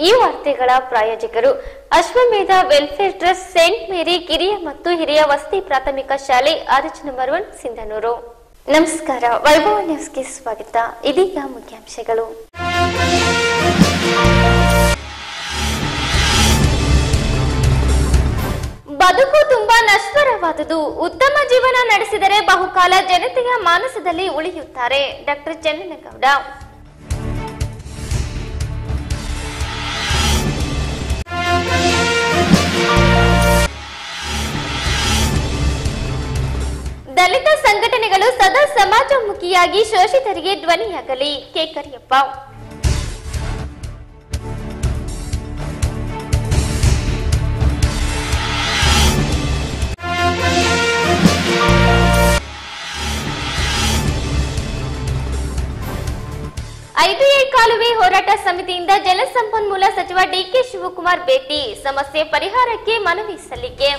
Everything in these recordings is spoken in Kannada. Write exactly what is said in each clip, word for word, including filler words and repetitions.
ಈ ವಾರ್ತೆಗಳ ಪ್ರಾಯೋಜಕರು ಅಶ್ವಮೇಧ ವೆಲ್ಫೇರ್ ಟ್ರಸ್ಟ್, ಸೇಂಟ್ ಮೇರಿ ಕಿರಿಯ ಮತ್ತು ಹಿರಿಯ ವಸತಿ ಪ್ರಾಥಮಿಕ ಶಾಲೆ, ಆರ್ಚ್ ನಂಬರ್ ಒನ್, ಸಿಂಧನೂರು. ನಮಸ್ಕಾರ, ವೈಭವ ನ್ಯೂಸ್ಗೆ ಸ್ವಾಗತ. ಇದೀಗ ಮುಖ್ಯಾಂಶಗಳು. ಬದುಕು ತುಂಬಾ ನಶ್ವರವಾದುದು. ಉತ್ತಮ ಜೀವನ ನಡೆಸಿದರೆ ಬಹುಕಾಲ ಜನತೆಯ ಮಾನಸದಲ್ಲಿ ಉಳಿಯುತ್ತಾರೆ. ಡಾಕ್ಟರ್ ಚೆನ್ನನಗೌಡ. ದಲಿತ ಸಂಘಟನೆಗಳು ಸದಾ ಸಮಾಜಮುಖಿಯಾಗಿ ಶೋಷಿತರಿಗೆ ಧ್ವನಿಯಾಗಲಿ. ಕೆ ಕರಿಯಪ್ಪ. ಐಬಿಐ ಕಾಲುವೆ ಹೋರಾಟ ಸಮಿತಿಯಿಂದ ಜಲಸಂಪನ್ಮೂಲ ಸಚಿವ ಡಿಕೆ ಶಿವಕುಮಾರ್ ಭೇಟಿ. ಸಮಸ್ಯೆ ಪರಿಹಾರಕ್ಕೆ ಮನವಿ ಸಲ್ಲಿಕೆ.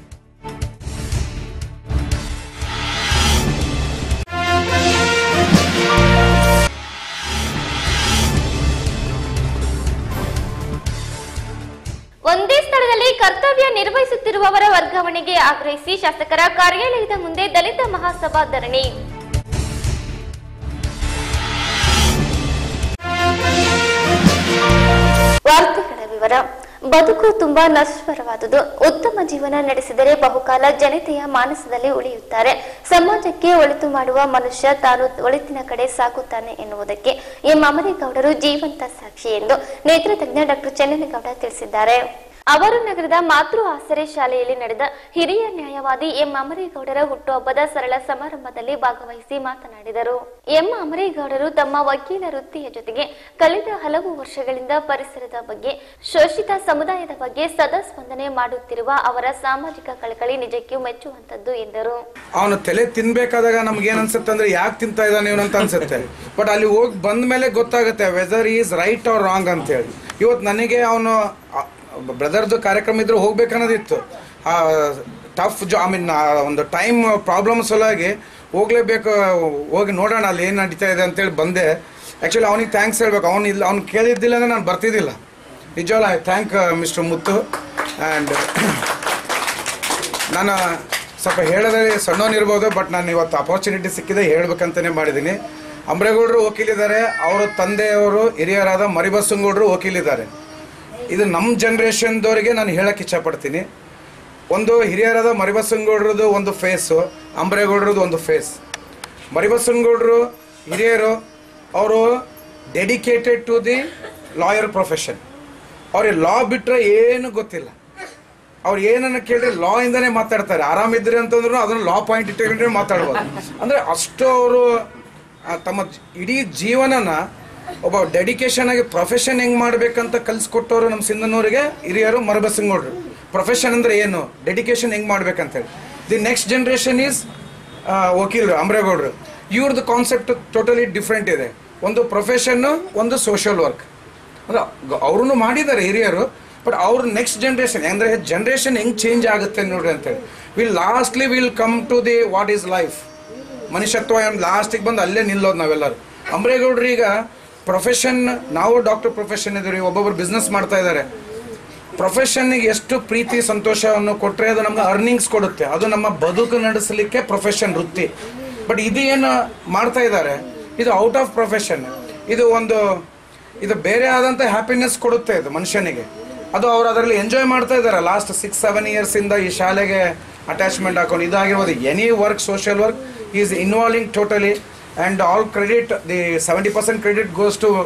ಒಂದೇ ಸ್ಥಳದಲ್ಲಿ ಕರ್ತವ್ಯ ನಿರ್ವಹಿಸುತ್ತಿರುವವರ ವರ್ಗಾವಣೆಗೆ ಆಗ್ರಹಿಸಿ ಶಾಸಕರ ಕಾರ್ಯಾಲಯದ ಮುಂದೆ ದಲಿತ ಮಹಾಸಭಾ ಧರಣಿ. ವಾರ್ತೆಗಳ ವಿವರ. ಬದುಕು ತುಂಬಾ ನಶ್ವರವಾದುದು. ಉತ್ತಮ ಜೀವನ ನಡೆಸಿದರೆ ಬಹುಕಾಲ ಜನತೆಯ ಮಾನಸದಲ್ಲಿ ಉಳಿಯುತ್ತಾರೆ. ಸಮಾಜಕ್ಕೆ ಒಳಿತು ಮಾಡುವ ಮನುಷ್ಯ ತಾನು ಒಳಿತಿನ ಕಡೆ ಸಾಗುತ್ತಾನೆ ಎನ್ನುವುದಕ್ಕೆ ಎಂ ಅಮರೇಗೌಡರು ಜೀವಂತ ಸಾಕ್ಷಿ ಎಂದು ನೇತ್ರತಜ್ಞ ಡಾಕ್ಟರ್ ಚೆನ್ನನಗೌಡ ತಿಳಿಸಿದ್ದಾರೆ. ಅವರು ನಗರದ ಮಾತೃ ಆಸರೆ ಶಾಲೆಯಲ್ಲಿ ನಡೆದ ಹಿರಿಯ ನ್ಯಾಯವಾದಿ ಎಂ ಅಮರೇಗೌಡರ ಹುಟ್ಟುಹಬ್ಬದ ಸರಳ ಸಮಾರಂಭದಲ್ಲಿ ಭಾಗವಹಿಸಿ ಮಾತನಾಡಿದರು. ಎಂ ಅಮರೇಗೌಡರು ತಮ್ಮ ವಕೀಲ ವೃತ್ತಿಯ ಜೊತೆಗೆ ಕಳೆದ ಹಲವು ವರ್ಷಗಳಿಂದ ಪರಿಸರದ ಬಗ್ಗೆ, ಶೋಷಿತ ಸಮುದಾಯದ ಬಗ್ಗೆ ಸದಾ ಸ್ಪಂದನೆ ಮಾಡುತ್ತಿರುವ ಅವರ ಸಾಮಾಜಿಕ ಕಳಕಳಿ ನಿಜಕ್ಕೂ ಮೆಚ್ಚುವಂತದ್ದು ಎಂದರು. ಅವನು ತಲೆ ತಿನ್ಬೇಕಾದಾಗ ನಮ್ಗೆ ಏನ್ ಅನ್ಸುತ್ತೆ ಅಂದ್ರೆ ಯಾಕೆ ತಿಂತಾ ಇದ್ದಾನೆ ಇವನು ಅಂತ ಅನ್ಸುತ್ತೆ. ಬಟ್ ಅಲ್ಲಿ ಹೋಗಿ ಬಂದ ಮೇಲೆ ಗೊತ್ತಾಗುತ್ತೆ whether is right or wrong ಅಂತ ಹೇಳಿ. ಇವತ್ತು ನನಗೆ ಅವನು ಬ್ರದರ್ದು ಕಾರ್ಯಕ್ರಮ ಇದ್ರೆ ಹೋಗ್ಬೇಕನ್ನೋದಿತ್ತು. ಟಫ್ ಜಾ ಐ ಮೀನ್ ಒಂದು ಟೈಮ್ ಪ್ರಾಬ್ಲಮ್ ಸಲುವಾಗಿ ಹೋಗ್ಲೇಬೇಕು, ಹೋಗಿ ನೋಡೋಣ ಅಲ್ಲಿ ಏನು ನಡೀತಾ ಇದೆ ಅಂತೇಳಿ ಬಂದೆ. ಆ್ಯಕ್ಚುಲಿ ಅವನಿಗೆ ಥ್ಯಾಂಕ್ಸ್ ಹೇಳ್ಬೇಕು. ಅವ್ನು ಇಲ್ಲ ಅವ್ನು ಕೇಳಿದ್ದಿಲ್ಲ ಅಂದರೆ ನಾನು ಬರ್ತಿದ್ದಿಲ್ಲ. ನಿಜವಲ್ಲ, I thank mister Muttu. And ನಾನು ಸ್ವಲ್ಪ ಹೇಳೋದ್ರಲ್ಲಿ ಸಣ್ಣವನಿರ್ಬೋದು, ಬಟ್ ನಾನು ಇವತ್ತು ಅಪರ್ಚುನಿಟಿ ಸಿಕ್ಕಿದೆ ಹೇಳ್ಬೇಕಂತಲೇ ಮಾಡಿದ್ದೀನಿ. ಅಮರೇಗೌಡರು ವಕೀಲಿದ್ದಾರೆ, ಅವರ ತಂದೆಯವರು ಹಿರಿಯರಾದ ಮರಿಬಸವನಗೌಡರು ವಕೀಲಿದ್ದಾರೆ. ಇದು ನಮ್ಮ ಜನ್ರೇಷನ್ದವರಿಗೆ ನಾನು ಹೇಳಕ್ಕೆ ಇಷ್ಟಪಡ್ತೀನಿ. ಒಂದು ಹಿರಿಯರಾದ ಮರಿಬಸವನಗೌಡರದು ಒಂದು ಫೇಸು, ಅಮರೇಗೌಡರದು ಒಂದು ಫೇಸ್. ಮರಿಬಸವನಗೌಡರು ಹಿರಿಯರು, ಅವರು dedicated to the lawyer profession. ಅವ್ರಿಗೆ ಲಾ ಬಿಟ್ಟರೆ ಏನು ಗೊತ್ತಿಲ್ಲ. ಅವ್ರು ಏನನ್ನು ಕೇಳಿದ್ರೆ ಲಾ ಇಂದನೇ ಮಾತಾಡ್ತಾರೆ. ಆರಾಮಿದ್ರಿ ಅಂತಂದ್ರೂ ಅದನ್ನು ಲಾ ಪಾಯಿಂಟ್ ಇಟ್ಟುಕೊಂಡ್ರೆ ಮಾತಾಡ್ಬೋದು. ಅಂದರೆ ಅಷ್ಟು ಅವರು ತಮ್ಮ ಇಡೀ ಜೀವನನ ಒಬ್ಬ ಡೆಡಿಕೇಶನ್ ಆಗಿ ಪ್ರೊಫೆಷನ್ ಹೆಂಗೆ ಮಾಡ್ಬೇಕಂತ ಕಲಿಸ್ಕೊಟ್ಟವರು ನಮ್ಮ ಸಿಂಧನೂರಿಗೆ ಹಿರಿಯರು ಮರಿಬಸವನಗೌಡರು. ಪ್ರೊಫೆಷನ್ ಅಂದರೆ ಏನು, ಡೆಡಿಕೇಶನ್ ಹೆಂಗೆ ಮಾಡ್ಬೇಕಂತೇಳಿ. ದಿ ನೆಕ್ಸ್ಟ್ ಜನ್ರೇಷನ್ ಈಸ್ ವಕೀಲರು ಅಮರೇಗೌಡರು. ಇವ್ರದ್ದು ಕಾನ್ಸೆಪ್ಟ್ ಟೋಟಲಿ ಡಿಫ್ರೆಂಟ್ ಇದೆ. ಒಂದು ಪ್ರೊಫೆಷನ್ನು, ಒಂದು ಸೋಷಿಯಲ್ ವರ್ಕ್. ಅಂದರೆ ಅವ್ರೂ ಮಾಡಿದ್ದಾರೆ ಹಿರಿಯರು, ಬಟ್ ಅವ್ರ ನೆಕ್ಸ್ಟ್ ಜನ್ರೇಷನ್ ಅಂದರೆ ಜನ್ರೇಷನ್ ಹೆಂಗೆ ಚೇಂಜ್ ಆಗುತ್ತೆ ನೋಡ್ರಿ ಅಂತೇಳಿ. Will lastly will come to the what is life, ಮನುಷ್ಯತ್ವ ಲಾಸ್ಟಿಗೆ ಬಂದು ಅಲ್ಲೇ ನಿಲ್ಲೋದು ನಾವೆಲ್ಲರೂ. ಅಮರೇಗೌಡರು ಈಗ ಪ್ರೊಫೆಷನ್, ನಾವು ಡಾಕ್ಟರ್ ಪ್ರೊಫೆಷನ್ ಇದ್ದೀವಿ, ಒಬ್ಬೊಬ್ಬರು ಬಿಸ್ನೆಸ್ ಮಾಡ್ತಾ ಇದ್ದಾರೆ. ಪ್ರೊಫೆಷನ್ನಿಗೆ ಎಷ್ಟು ಪ್ರೀತಿ ಸಂತೋಷವನ್ನು ಕೊಟ್ಟರೆ ಅದು ನಮ್ಗೆ ಅರ್ನಿಂಗ್ಸ್ ಕೊಡುತ್ತೆ. ಅದು ನಮ್ಮ ಬದುಕು ನಡೆಸಲಿಕ್ಕೆ ಪ್ರೊಫೆಷನ್ ವೃತ್ತಿ. ಬಟ್ ಇದು ಏನು ಮಾಡ್ತಾ ಇದ್ದಾರೆ, ಇದು ಔಟ್ ಆಫ್ ಪ್ರೊಫೆಷನ್. ಇದು ಒಂದು ಇದು ಬೇರೆ ಆದಂಥ ಹ್ಯಾಪಿನೆಸ್ ಕೊಡುತ್ತೆ ಇದು ಮನುಷ್ಯನಿಗೆ. ಅದು ಅವ್ರು ಅದರಲ್ಲಿ ಎಂಜಾಯ್ ಮಾಡ್ತಾ ಇದ್ದಾರೆ. ಲಾಸ್ಟ್ ಸಿಕ್ಸ್ ಸೆವೆನ್ ಇಯರ್ಸಿಂದ ಈ ಶಾಲೆಗೆ ಅಟ್ಯಾಚ್ಮೆಂಟ್ ಹಾಕೊಂಡು ಇದಾಗಿರ್ಬೋದು. Any work, social work is involving totally. And all credit, the seventy percent credit goes to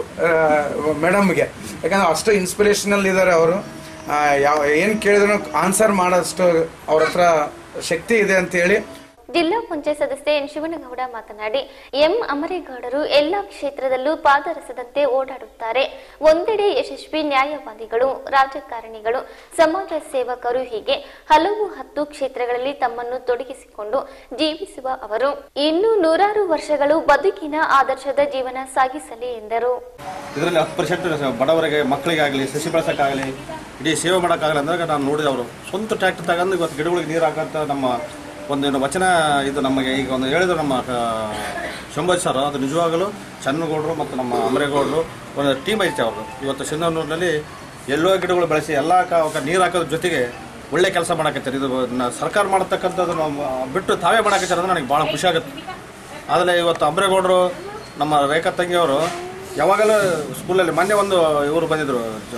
ಮೇಡಮ್ಗೆ. ಯಾಕಂದರೆ ಅಷ್ಟು ಇನ್ಸ್ಪಿರೇಷನಲ್ ಇದ್ದಾರೆ ಅವರು. ಯಾವ ಏನು ಕೇಳಿದ್ರು ಆನ್ಸರ್ ಮಾಡೋಷ್ಟು ಅವ್ರ ಹತ್ರ ಶಕ್ತಿ ಇದೆ ಅಂತೇಳಿ ಜಿಲ್ಲಾ ಪಂಚಾಯತ್ ಸದಸ್ಯೆ ಎನ್ ಶಿವನಗೌಡ ಮಾತನಾಡಿ, ಎಂ ಅಮರೇಗೌಡರು ಎಲ್ಲಾ ಕ್ಷೇತ್ರದಲ್ಲೂ ಪಾದರಸದಂತೆ ಓಡಾಡುತ್ತಾರೆ. ಒಂದೆಡೆ ಯಶಸ್ವಿ ನ್ಯಾಯವಾದಿಗಳು, ರಾಜಕಾರಣಿಗಳು, ಸಮಾಜ ಸೇವಕರು ಹೀಗೆ ಹಲವು ಹತ್ತು ಕ್ಷೇತ್ರಗಳಲ್ಲಿ ತಮ್ಮನ್ನು ತೊಡಗಿಸಿಕೊಂಡು ಜೀವಿಸುವ ಅವರು ಇನ್ನು ನೂರಾರು ವರ್ಷಗಳು ಬದುಕಿನ ಆದರ್ಶದ ಜೀವನ ಸಾಗಿಸಲಿ ಎಂದರು. ಇದರಲ್ಲಿ ಹತ್ತು ಪರ್ಸೆಂಟ್ ಬಡವರಿಗೆ, ಮಕ್ಕಳಿಗಾಗಲಿ, ಸಸಿ ಬೆಳೆಸೋಕ್ಕಾಗಲಿ, ಇಡೀ ಸೇವೆ ಮಾಡೋಕ್ಕಾಗಲಿ ಅಂದಾಗ ನಾನು ನೋಡಿದೆ. ಅವರು ಸ್ವಂತ ಟ್ರ್ಯಾಕ್ಟರ್ ತಗೊಂಡು ಇವತ್ತು ಗಿಡಗಳಿಗೆ ನೀರು ಹಾಕಂತ ನಮ್ಮ ಒಂದೇನು ವಚನ ಇದು ನಮಗೆ ಈಗ ಒಂದು ಹೇಳಿದ್ರು ನಮ್ಮ ಶಂಭಾಜಿ ಸರ್, ಅದು ನಿಜವಾಗಲೂ ಚನ್ನಗೌಡರು ಮತ್ತು ನಮ್ಮ ಅಮರೇಗೌಡರು ಒಂದು ಟೀಮ್ ಐತೆ ಅವ್ರದ್ದು. ಇವತ್ತು ಸಿಂಧನೂರಿನಲ್ಲಿ ಎಲ್ಲೋ ಗಿಡಗಳು ಬೆಳೆಸಿ ಎಲ್ಲ ನೀರು ಹಾಕೋದ್ರ ಜೊತೆಗೆ ಒಳ್ಳೆ ಕೆಲಸ ಮಾಡಾಕತ್ತಾರೆ. ಇದು ಸರ್ಕಾರ ಮಾಡತಕ್ಕಂಥದ್ದು ನಾವು ಬಿಟ್ಟು ತಾವೇ ಮಾಡಾಕತ್ತಾರೆ ಅಂದ್ರೆ ನನಗೆ ಭಾಳ ಖುಷಿ ಆಗುತ್ತೆ. ಆದರೆ ಇವತ್ತು ಅಮರೇಗೌಡರು ನಮ್ಮ ರೇಖಾ ತಂಗಿಯವರು ಯಾವಾಗಲೂ ಸ್ಕೂಲಲ್ಲಿ ಮೊನ್ನೆ ಒಂದು ಇವರು ಬಂದಿದ್ದರು,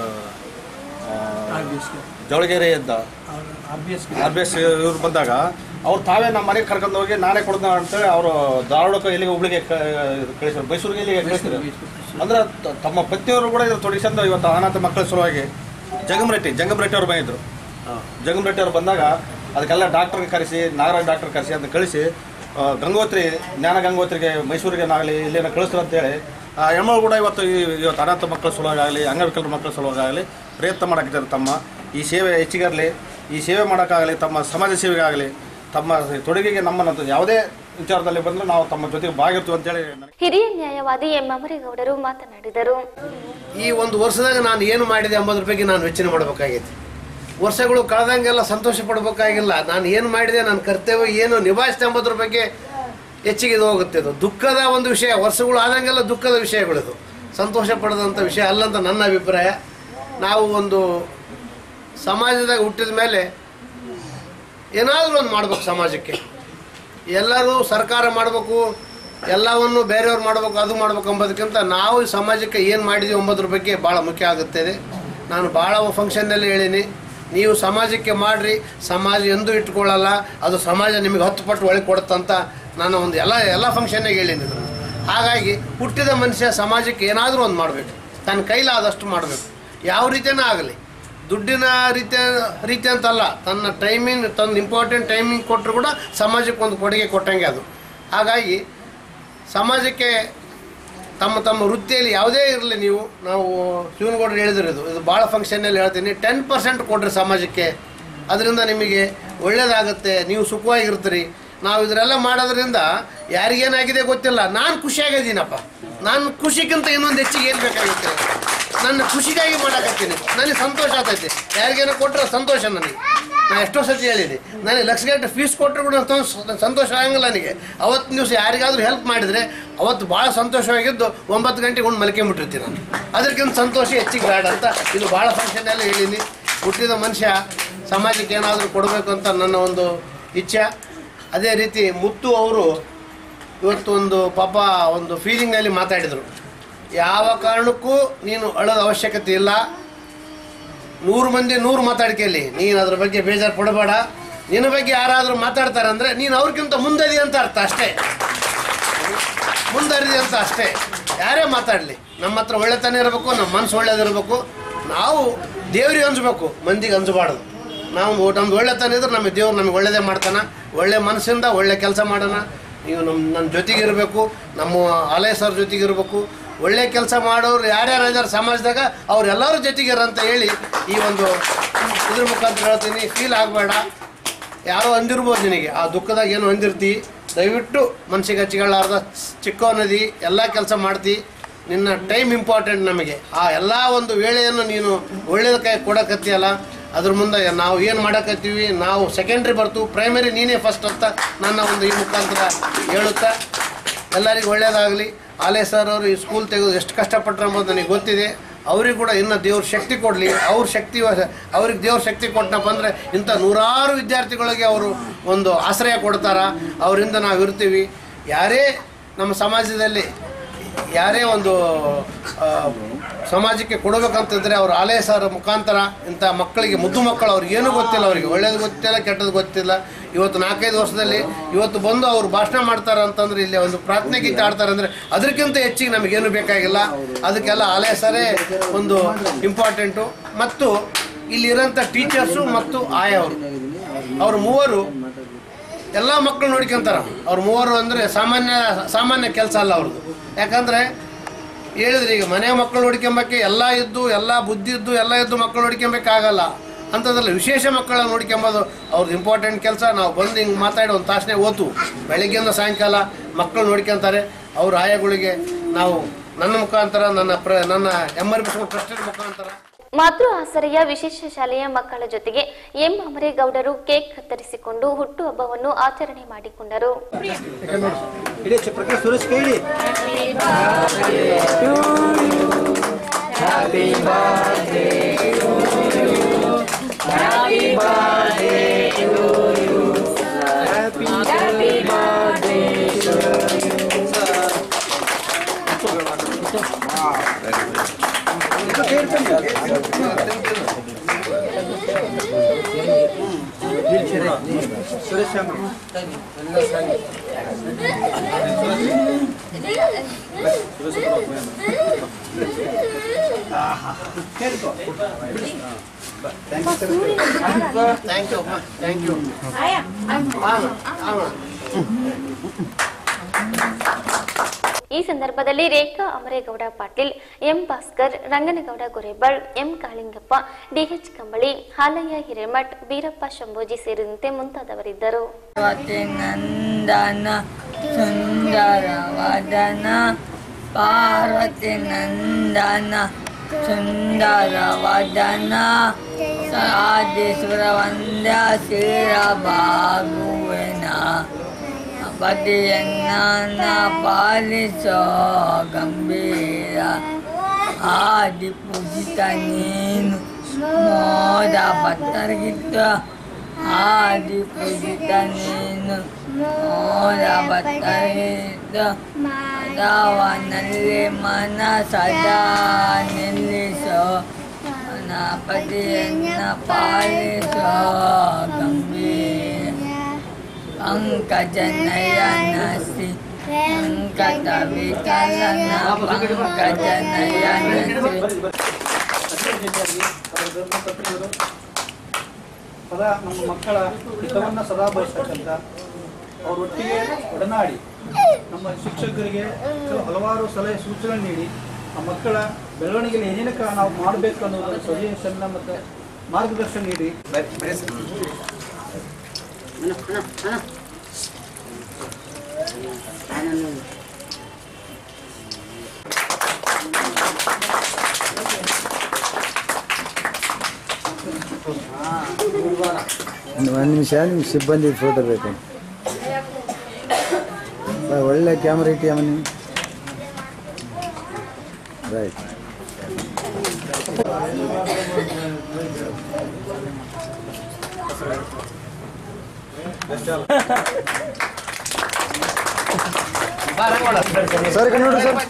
ಜವಳಗೆರೆಯಿಂದ ಆರ್ ಬಿ ಎಸ್ ಇವ್ರು ಬಂದಾಗ ಅವ್ರು ತಾವೇ ನಮ್ಮ ಮನೆಗೆ ಕರ್ಕೊಂಡು ಹೋಗಿ ನಾನೇ ಕೊಡ್ದ ಅಂತೇಳಿ ಅವರು ಧಾರವಾಡಕ್ಕೆ ಎಲ್ಲಿಗೆ ಹುಬ್ಳಿಗೆ ಕಳಿಸಿದ್ರು, ಮೈಸೂರಿಗೆ ಇಲ್ಲಿಗೆ ಕಳಿಸಿದ್ರು. ಅಂದ್ರೆ ತಮ್ಮ ಪತಿಯವರು ಕೂಡ ಇದು ತೊಡಗಿಸಂದು ಇವತ್ತು ಅನಾಥ ಮಕ್ಕಳ ಸಲುವಾಗಿ ಜಂಗಮ್ ರೆಡ್ಡಿ ಜಂಗಮ್ ರೆಡ್ಡಿ ಅವ್ರು ಬಂದಿದ್ರು. ಜಂಗಮ್ ರೆಡ್ಡಿ ಅವ್ರು ಬಂದಾಗ ಅದಕ್ಕೆಲ್ಲ ಡಾಕ್ಟ್ರಿಗೆ ಕರೆಸಿ, ನಾಗರಾಜ್ ಡಾಕ್ಟರ್ ಕರೆಸಿ ಅದನ್ನ ಕಳಿಸಿ ಗಂಗೋತ್ರಿ ಜ್ಞಾನ ಗಂಗೋತ್ರಿಗೆ ಮೈಸೂರಿಗೆ ಆಗಲಿ ಇಲ್ಲೇನೋ ಕಳಿಸ್ರು ಅಂತೇಳಿ ಆ ಹೆಣ್ಮಗಳು ಕೂಡ ಇವತ್ತು ಇವತ್ತು ಅನಾಥ ಮಕ್ಕಳ ಸಲುವಾಗಲಿ ಅಂಗವಿಕಲರ ಮಕ್ಕಳ ಸಲುವಾಗಲಿ ಪ್ರಯತ್ನ ಮಾಡಾಕಿದ್ದಾರೆ. ತಮ್ಮ ಈ ಸೇವೆ ಹೆಚ್ಚಿಗಿರಲಿ, ಈ ಸೇವೆ ಮಾಡೋಕ್ಕಾಗಲಿ, ತಮ್ಮ ಸಮಾಜ ಸೇವೆಗಾಗಲಿ, ತಮ್ಮ ತೊಡುಗೆಗೆ ನಮ್ಮನ್ನು ಯಾವುದೇ ವಿಚಾರದಲ್ಲಿ ಬಂದರೆ ನಾವು ತಮ್ಮ ಜೊತೆಗೆ ಭಾಗಿರ್ತೀವಿ ಅಂತೇಳಿ ಹಿರಿಯ ನ್ಯಾಯವಾದಿ ಎಂ ಅಮರೇಗೌಡರು ಮಾತನಾಡಿದರು. ಈ ಒಂದು ವರ್ಷದಾಗ ನಾನು ಏನು ಮಾಡಿದೆ ಎಂಬುದ್ರ ಬಗ್ಗೆ ನಾನು ಯೋಚನೆ ಮಾಡಬೇಕಾಗಿತ್ತು. ವರ್ಷಗಳು ಕಳೆದಂಗೆಲ್ಲ ಸಂತೋಷ ಪಡಬೇಕಾಗಿಲ್ಲ. ನಾನು ಏನು ಮಾಡಿದೆ, ನನ್ನ ಕರ್ತವ್ಯ ಏನು ನಿಭಾಯಿಸಿದೆ ಎಂಬುದ್ರ ಬಗ್ಗೆ ಹೆಚ್ಚಿಗೆ ಇದು ಹೋಗುತ್ತೆ. ಇದು ದುಃಖದ ಒಂದು ವಿಷಯ, ವರ್ಷಗಳು ಆದಂಗೆಲ್ಲ ದುಃಖದ ವಿಷಯಗಳಿದು, ಸಂತೋಷ ಪಡೆದಂಥ ವಿಷಯ ಅಲ್ಲಂತ ನನ್ನ ಅಭಿಪ್ರಾಯ. ನಾವು ಒಂದು ಸಮಾಜದಾಗ ಹುಟ್ಟಿದ ಮೇಲೆ ಏನಾದರೂ ಒಂದು ಮಾಡ್ಬೇಕು ಸಮಾಜಕ್ಕೆ. ಎಲ್ಲರೂ ಸರ್ಕಾರ ಮಾಡಬೇಕು, ಎಲ್ಲವನ್ನು ಬೇರೆಯವ್ರು ಮಾಡಬೇಕು, ಅದು ಮಾಡ್ಬೇಕು ಅಂಬೋದಕ್ಕಿಂತ ನಾವು ಈ ಸಮಾಜಕ್ಕೆ ಏನು ಮಾಡಿದ್ದೀವಿ ಎಂಬುದ್ರ ಬಗ್ಗೆ ಭಾಳ ಮುಖ್ಯ ಆಗುತ್ತದೆ. ನಾನು ಭಾಳ ಫಂಕ್ಷನ್ನಲ್ಲಿ ಹೇಳೀನಿ, ನೀವು ಸಮಾಜಕ್ಕೆ ಮಾಡಿರಿ, ಸಮಾಜ ಎಂದೂ ಇಟ್ಕೊಳ್ಳಲ್ಲ, ಅದು ಸಮಾಜ ನಿಮಗೆ ಹತ್ತು ಪಟ್ಟು ಒಳಗೆ ಕೊಡುತ್ತಂತ ನಾನು ಒಂದು ಎಲ್ಲ ಎಲ್ಲ ಫಂಕ್ಷನ್ನಾಗ ಹೇಳೀನಿ. ಹಾಗಾಗಿ ಹುಟ್ಟಿದ ಮನುಷ್ಯ ಸಮಾಜಕ್ಕೆ ಏನಾದರೂ ಒಂದು ಮಾಡಬೇಕು, ತನ್ನ ಕೈಲಾದಷ್ಟು ಮಾಡಬೇಕು. ಯಾವ ರೀತಿಯೇ ಆಗಲಿ, ದುಡ್ಡಿನ ರೀತಿಯ ರೀತಿ ಅಂತಲ್ಲ, ತನ್ನ ಟೈಮಿಂಗ್ ತನ್ನ ಇಂಪಾರ್ಟೆಂಟ್ ಟೈಮಿಂಗ್ ಕೊಟ್ಟರು ಕೂಡ ಸಮಾಜಕ್ಕೆ ಒಂದು ಕೊಡುಗೆ ಕೊಟ್ಟಂಗೆ ಅದು. ಹಾಗಾಗಿ ಸಮಾಜಕ್ಕೆ ತಮ್ಮ ತಮ್ಮ ವೃತ್ತಿಯಲ್ಲಿ ಯಾವುದೇ ಇರಲಿ, ನೀವು ನಾವು ಶಿವನಗೌಡರು ಹೇಳಿದ್ರು, ಇದು ಇದು ಭಾಳ ಫಂಕ್ಷನ್ನಲ್ಲಿ ಹೇಳ್ತೀನಿ, ಟೆನ್ ಪರ್ಸೆಂಟ್ ಕೊಡ್ರಿ ಸಮಾಜಕ್ಕೆ, ಅದರಿಂದ ನಿಮಗೆ ಒಳ್ಳೆಯದಾಗುತ್ತೆ, ನೀವು ಸುಖವಾಗಿರ್ತೀರಿ. ನಾವು ಇದರೆಲ್ಲ ಮಾಡೋದ್ರಿಂದ ಯಾರಿಗೇನಾಗಿದೆ ಗೊತ್ತಿಲ್ಲ, ನಾನು ಖುಷಿಯಾಗಿದ್ದೀನಪ್ಪ, ನಾನು ಖುಷಿಗಿಂತ ಇನ್ನೊಂದು ಹೆಚ್ಚಿಗೆ ಏನು ಬೇಕಾಗುತ್ತೆ, ನನ್ನ ಖುಷಿಗಾಗಿ ಮಾಡಾಕತ್ತೀನಿ, ನನಗೆ ಸಂತೋಷ ಆಗ್ತೈತಿ. ಯಾರಿಗೇನೋ ಕೊಟ್ಟರೆ ಸಂತೋಷ ನನಗೆ. ನಾನು ಎಷ್ಟೋ ಸತಿ ಹೇಳಿದೆ, ನನಗೆ ಲಕ್ಷ ಗಂಟೆ ಫೀಸ್ ಕೊಟ್ಟರು ಕೂಡ ಸಂತೋಷ ಆಗಂಗಿಲ್ಲ ನನಗೆ. ಅವತ್ತು ದಿವಸ ಯಾರಿಗಾದ್ರೂ ಹೆಲ್ಪ್ ಮಾಡಿದರೆ ಅವತ್ತು ಭಾಳ ಸಂತೋಷವಾಗಿದ್ದು ಒಂಬತ್ತು ಗಂಟೆಗೆ ಒಂದು ಮಲ್ಕೊಂಬಿಟ್ಟಿರ್ತೀನಿ ನಾನು. ಅದಕ್ಕಿಂತ ಸಂತೋಷ ಹೆಚ್ಚಿಗೆ ಬೇಡ ಅಂತ ಇದು ಭಾಳ ಫಂಕ್ಷನ್ನಲ್ಲಿ ಹೇಳೀನಿ. ಹುಟ್ಟಿದ ಮನುಷ್ಯ ಸಮಾಜಕ್ಕೆ ಏನಾದರೂ ಕೊಡಬೇಕು ಅಂತ ನನ್ನ ಒಂದು ಇಚ್ಛೆ. ಅದೇ ರೀತಿ ಮುತ್ತು ಅವರು ಇವತ್ತು ಒಂದು ಪಾಪ ಒಂದು ಫೀಲಿಂಗ್ನಲ್ಲಿ ಮಾತಾಡಿದರು, ಯಾವ ಕಾರಣಕ್ಕೂ ನೀನು ಅಳೋದ ಅವಶ್ಯಕತೆ ಇಲ್ಲ, ನೂರು ಮಂದಿ ನೂರು ಮಾತಾಡ್ಕೇಳಿ, ನೀನು ಅದ್ರ ಬಗ್ಗೆ ಬೇಜಾರು ಪಡಬೇಡ, ನಿನ್ನ ಬಗ್ಗೆ ಯಾರಾದರೂ ಮಾತಾಡ್ತಾರೆ ಅಂದರೆ ನೀನು ಅವ್ರಿಗಿಂತ ಮುಂದದಿ ಅಂತ ಅರ್ಥ ಅಷ್ಟೇ, ಮುಂದರಿದಿ ಅಂತ ಅಷ್ಟೇ. ಯಾರೇ ಮಾತಾಡಲಿ, ನಮ್ಮ ಹತ್ರ ಒಳ್ಳೆತನ ಇರಬೇಕು, ನಮ್ಮ ಮನಸ್ಸು ಒಳ್ಳೇದಿರಬೇಕು, ನಾವು ದೇವ್ರಿಗೆ ಅಂಜಬೇಕು, ಮಂದಿಗೆ ಅಂಜಬಾರ್ದು. ನಾವು ನಮ್ದು ಒಳ್ಳೆತನ ಇದ್ರೆ ನಮಗೆ ದೇವ್ರು ನಮಗೆ ಒಳ್ಳೆಯದೇ ಮಾಡ್ತಾನೆ. ಒಳ್ಳೆ ಮನಸ್ಸಿಂದ ಒಳ್ಳೆ ಕೆಲಸ ಮಾಡೋಣ. ನೀವು ನಮ್ಮ ನನ್ನ ಜೊತೆಗಿರಬೇಕು, ನಮ್ಮ ಆಲಯ ಸರ್ ಜೊತೆಗಿರಬೇಕು. ಒಳ್ಳೆ ಕೆಲಸ ಮಾಡೋರು ಯಾರ್ಯಾರು ಇದ್ದಾರೆ ಸಮಾಜದಾಗ ಅವರೆಲ್ಲರೂ ಜೊತೆಗಿರಂತ ಹೇಳಿ ಈ ಒಂದು ಇದ್ರ ಮುಖಾಂತರ ಹೇಳ್ತೀನಿ. ಫೀಲ್ ಆಗಬೇಡ, ಯಾರೋ ಅಂದಿರ್ಬೋದು ನಿನಗೆ, ಆ ದುಃಖದಾಗ ಏನು ಅಂದಿರ್ತಿ, ದಯವಿಟ್ಟು ಮನಸ್ಸಿಗೆ ಹಚ್ಚಿಕೊಳ್ಳಾರ್ದ, ಚಿಕ್ಕವನದಿ, ಎಲ್ಲ ಕೆಲಸ ಮಾಡ್ತಿ, ನಿನ್ನ ಟೈಮ್ ಇಂಪಾರ್ಟೆಂಟ್ ನಮಗೆ. ಆ ಎಲ್ಲ ಒಂದು ವೇಳೆಯನ್ನು ನೀನು ಒಳ್ಳೇದಕ್ಕೆ ಕೊಡಕತ್ತೀಯಲ್ಲ, ಅದ್ರ ಮುಂದೆ ನಾವು ಏನು ಮಾಡಕತ್ತೀವಿ, ನಾವು ಸೆಕೆಂಡ್ರಿ ಬರ್ತು, ಪ್ರೈಮರಿ ನೀನೇ ಫಸ್ಟ್ ಅಂತ ನನ್ನ ಒಂದು ಈ ಮುಖಾಂತರ ಹೇಳುತ್ತಾ ಎಲ್ಲರಿಗೂ ಒಳ್ಳೆಯದಾಗಲಿ. ಆಲಯ ಸರ್ ಅವರು ಈ ಸ್ಕೂಲ್ ತೆಗೆದು ಎಷ್ಟು ಕಷ್ಟಪಟ್ಟರು ಅಂಬೋದು ನನಗೆ ಗೊತ್ತಿದೆ. ಅವ್ರಿಗೆ ಕೂಡ ಇನ್ನೂ ದೇವ್ರ ಶಕ್ತಿ ಕೊಡಲಿ. ಅವ್ರ ಶಕ್ತಿ ಅವ್ರಿಗೆ ದೇವ್ರ ಶಕ್ತಿ ಕೊಟ್ಟನಪ್ಪ ಅಂದರೆ ಇಂಥ ನೂರಾರು ವಿದ್ಯಾರ್ಥಿಗಳಿಗೆ ಅವರು ಒಂದು ಆಶ್ರಯ ಕೊಡ್ತಾರೆ. ಅವರಿಂದ ನಾವು ಇರ್ತೀವಿ. ಯಾರೇ ನಮ್ಮ ಸಮಾಜದಲ್ಲಿ ಯಾರೇ ಒಂದು ಸಮಾಜಕ್ಕೆ ಕೊಡಬೇಕಂತಿದ್ರೆ ಅವ್ರ ಆಲಯ ಸರ್ ಮುಖಾಂತರ ಇಂಥ ಮಕ್ಕಳಿಗೆ, ಮುದ್ದು ಮಕ್ಕಳು, ಅವ್ರಿಗೆ ಏನೂ ಗೊತ್ತಿಲ್ಲ, ಅವರಿಗೆ ಒಳ್ಳೇದು ಗೊತ್ತಿಲ್ಲ, ಕೆಟ್ಟದ್ದು ಗೊತ್ತಿಲ್ಲ. ಇವತ್ತು ನಾಲ್ಕೈದು ವರ್ಷದಲ್ಲಿ ಇವತ್ತು ಬಂದು ಅವರು ಭಾಷಣ ಮಾಡ್ತಾರೆ ಅಂತಂದ್ರೆ, ಇಲ್ಲಿ ಒಂದು ಪ್ರಾರ್ಥನೆ ಗೀತೆ ಆಡ್ತಾರೆ ಅಂದರೆ ಅದಕ್ಕಿಂತ ಹೆಚ್ಚಿಗೆ ನಮಗೇನು ಬೇಕಾಗಿಲ್ಲ. ಅದಕ್ಕೆಲ್ಲ ಆಲಯ ಸರೇ ಒಂದು ಇಂಪಾರ್ಟೆಂಟು. ಮತ್ತು ಇಲ್ಲಿರೋಂಥ ಟೀಚರ್ಸು ಮತ್ತು ಆಯವರು, ಅವ್ರ ಮೂವರು ಎಲ್ಲ ಮಕ್ಕಳು ನೋಡ್ಕೊಂತಾರೆ. ಅವ್ರ ಮೂವರು ಅಂದರೆ ಸಾಮಾನ್ಯ ಸಾಮಾನ್ಯ ಕೆಲಸ ಅಲ್ಲ ಅವ್ರದ್ದು. ಯಾಕಂದರೆ ಹೇಳಿದ್ರೆ ಈಗ ಮನೆ ಮಕ್ಕಳು ನೋಡ್ಕೊಂಬಕ್ಕೆ ಎಲ್ಲ ಇದ್ದು, ಎಲ್ಲ ಬುದ್ಧಿ ಇದ್ದು, ಎಲ್ಲ ಇದ್ದು ಮಕ್ಕಳು ನೋಡ್ಕೊಬೇಕಾಗಲ್ಲ. ಅಂಥದ್ರಲ್ಲಿ ವಿಶೇಷ ಮಕ್ಕಳನ್ನ ನೋಡ್ಕೊಂಬೋದು ಅವ್ರದ್ದು ಇಂಪಾರ್ಟೆಂಟ್ ಕೆಲಸ. ನಾವು ಬಂದು ಹಿಂಗೆ ಮಾತಾಡಿ ಒಂದು ತಾಸನೇ ಓತು, ಬೆಳಗ್ಗೆಯಿಂದ ಸಾಯಂಕಾಲ ಮಕ್ಕಳು ನೋಡ್ಕೊತಾರೆ. ಅವ್ರ ಆಯಗಳಿಗೆ ನಾವು ನನ್ನ ಮುಖಾಂತರ, ನನ್ನ ಪ್ರ ನನ್ನ ಎಮ್ ಆರ್ ಬಿ ಟ್ರಸ್ಟಿನ ಮುಖಾಂತರ ಮಾತೃ ಆಸರೆಯ ವಿಶೇಷ ಶಾಲೆಯ ಮಕ್ಕಳ ಜೊತೆಗೆ ಎಂ ಅಮರೇಗೌಡರು ಕೇಕ್ ಕತ್ತರಿಸಿಕೊಂಡು ಹುಟ್ಟುಹಬ್ಬವನ್ನು ಆಚರಣೆ ಮಾಡಿಕೊಂಡರು. ಈ ಸಂದರ್ಭದಲ್ಲಿ Rekha Amaregouda Patil, M Bhaskar, Ranganagouda Gorebal, M Kalingappa, DH Kambali, Halayya Hiremath, Beerappa ಶಂಭೋಜಿ ಸೇರಿದಂತೆ ಮುಂತಾದವರಿದ್ದರು. ನಂದನ ಸುಂದರವದನ ಪಾರ್ವತಿ ನಂದನ ಸುಂದರವದನ ಆದಿಸುರ ವಂದ್ಯ ಶಿರಬಾಗುವೆನ ಪತಿಯನ್ನ ಪಾಲಿಸೋ ಗಂಭೀರ ಆದಿ ಪೂಜಿತ ನೀನು ಮೋದ ಭತ್ತರ್ಗಿತ್ತ ಆದಿ ಪೂಜಿತ ನೀನು ಮೋದ ಭತ್ತರ್ಗಿತ್ತ ದಾವನಲ್ಲಿ ಮನ ಸದಾ ನಿಲ್ಲಿಸೋ ಪತಿಯನ್ನ ಪಾಲಿಸೋ ಗಂಭೀರ पंकज नयन श्री पंकज विकलन पंकज नयन ಸದಾ ನಮ್ಮ ಮಕ್ಕಳ ಹಿತವನ್ನು ಸದಾ ಬಯಸ್ತಕ್ಕಂಥ ಅವರೊಟ್ಟಿಗೆ ಒಡನಾಡಿ ನಮ್ಮ ಶಿಕ್ಷಕರಿಗೆ ಹಲವಾರು ಸಲಹೆ ಸೂಚನೆ ನೀಡಿ ಆ ಮಕ್ಕಳ ಬೆಳವಣಿಗೆಯಲ್ಲಿ ಏನೇನಕ್ಕ ನಾವು ಮಾಡಬೇಕು ಅನ್ನೋದು ಸಜೆಷನ್ನ ಮತ್ತು ಮಾರ್ಗದರ್ಶನ ನೀಡಿ ಒಂದು ನಿಮಿಷ ನಿಮ್ಮ ಸಿಬ್ಬಂದಿ ಫೋಟೋ ಬೇಕು. ಒಳ್ಳೆ ಕ್ಯಾಮ್ರಾ ಇಟ್ಟಿ ಅವನು ರೈಟ್. ಸರ್ ಕಡೆ ನೋಡ್ರಿ ಸರ್.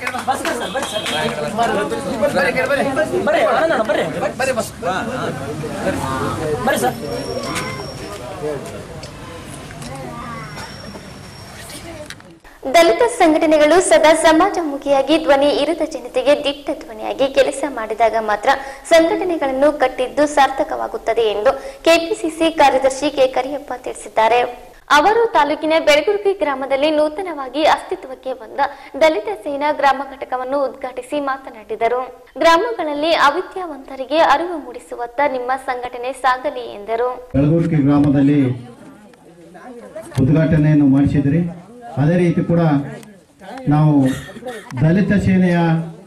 ದಲಿತ ಸಂಘಟನೆಗಳು ಸದಾ ಸಮಾಜಮುಖಿಯಾಗಿ ಧ್ವನಿ ಇರದ ಜನತೆಗೆ ದಿಟ್ಟ ಧ್ವನಿಯಾಗಿ ಕೆಲಸ ಮಾಡಿದಾಗ ಮಾತ್ರ ಸಂಘಟನೆಗಳನ್ನು ಕಟ್ಟಿದ್ದು ಸಾರ್ಥಕವಾಗುತ್ತದೆ ಎಂದು ಕೆಪಿಸಿಸಿ ಕಾರ್ಯದರ್ಶಿ ಕೆ ಕರಿಯಪ್ಪ ತಿಳಿಸಿದ್ದಾರೆ. ಅವರು ತಾಲೂಕಿನ ಬೆಳಗುರ್ಗಿ ಗ್ರಾಮದಲ್ಲಿ ನೂತನವಾಗಿ ಅಸ್ತಿತ್ವಕ್ಕೆ ಬಂದ ದಲಿತ ಸೇನಾ ಗ್ರಾಮ ಘಟಕವನ್ನು ಉದ್ಘಾಟಿಸಿ ಮಾತನಾಡಿದರು. ಗ್ರಾಮಗಳಲ್ಲಿ ಅವಿದ್ಯಾವಂತರಿಗೆ ಅರಿವು ಮೂಡಿಸುವತ್ತ ನಿಮ್ಮ ಸಂಘಟನೆ ಸಾಗಲಿ ಎಂದರು. ಬೆಳಗುರ್ಗಿ ಗ್ರಾಮದಲ್ಲಿ ಉದ್ಘಾಟನೆಯನ್ನು ಮಾಡಿಸಿದ್ರಿ. ಅದೇ ರೀತಿ ಕೂಡ ನಾವು ದಲಿತ ಸೇನೆಯ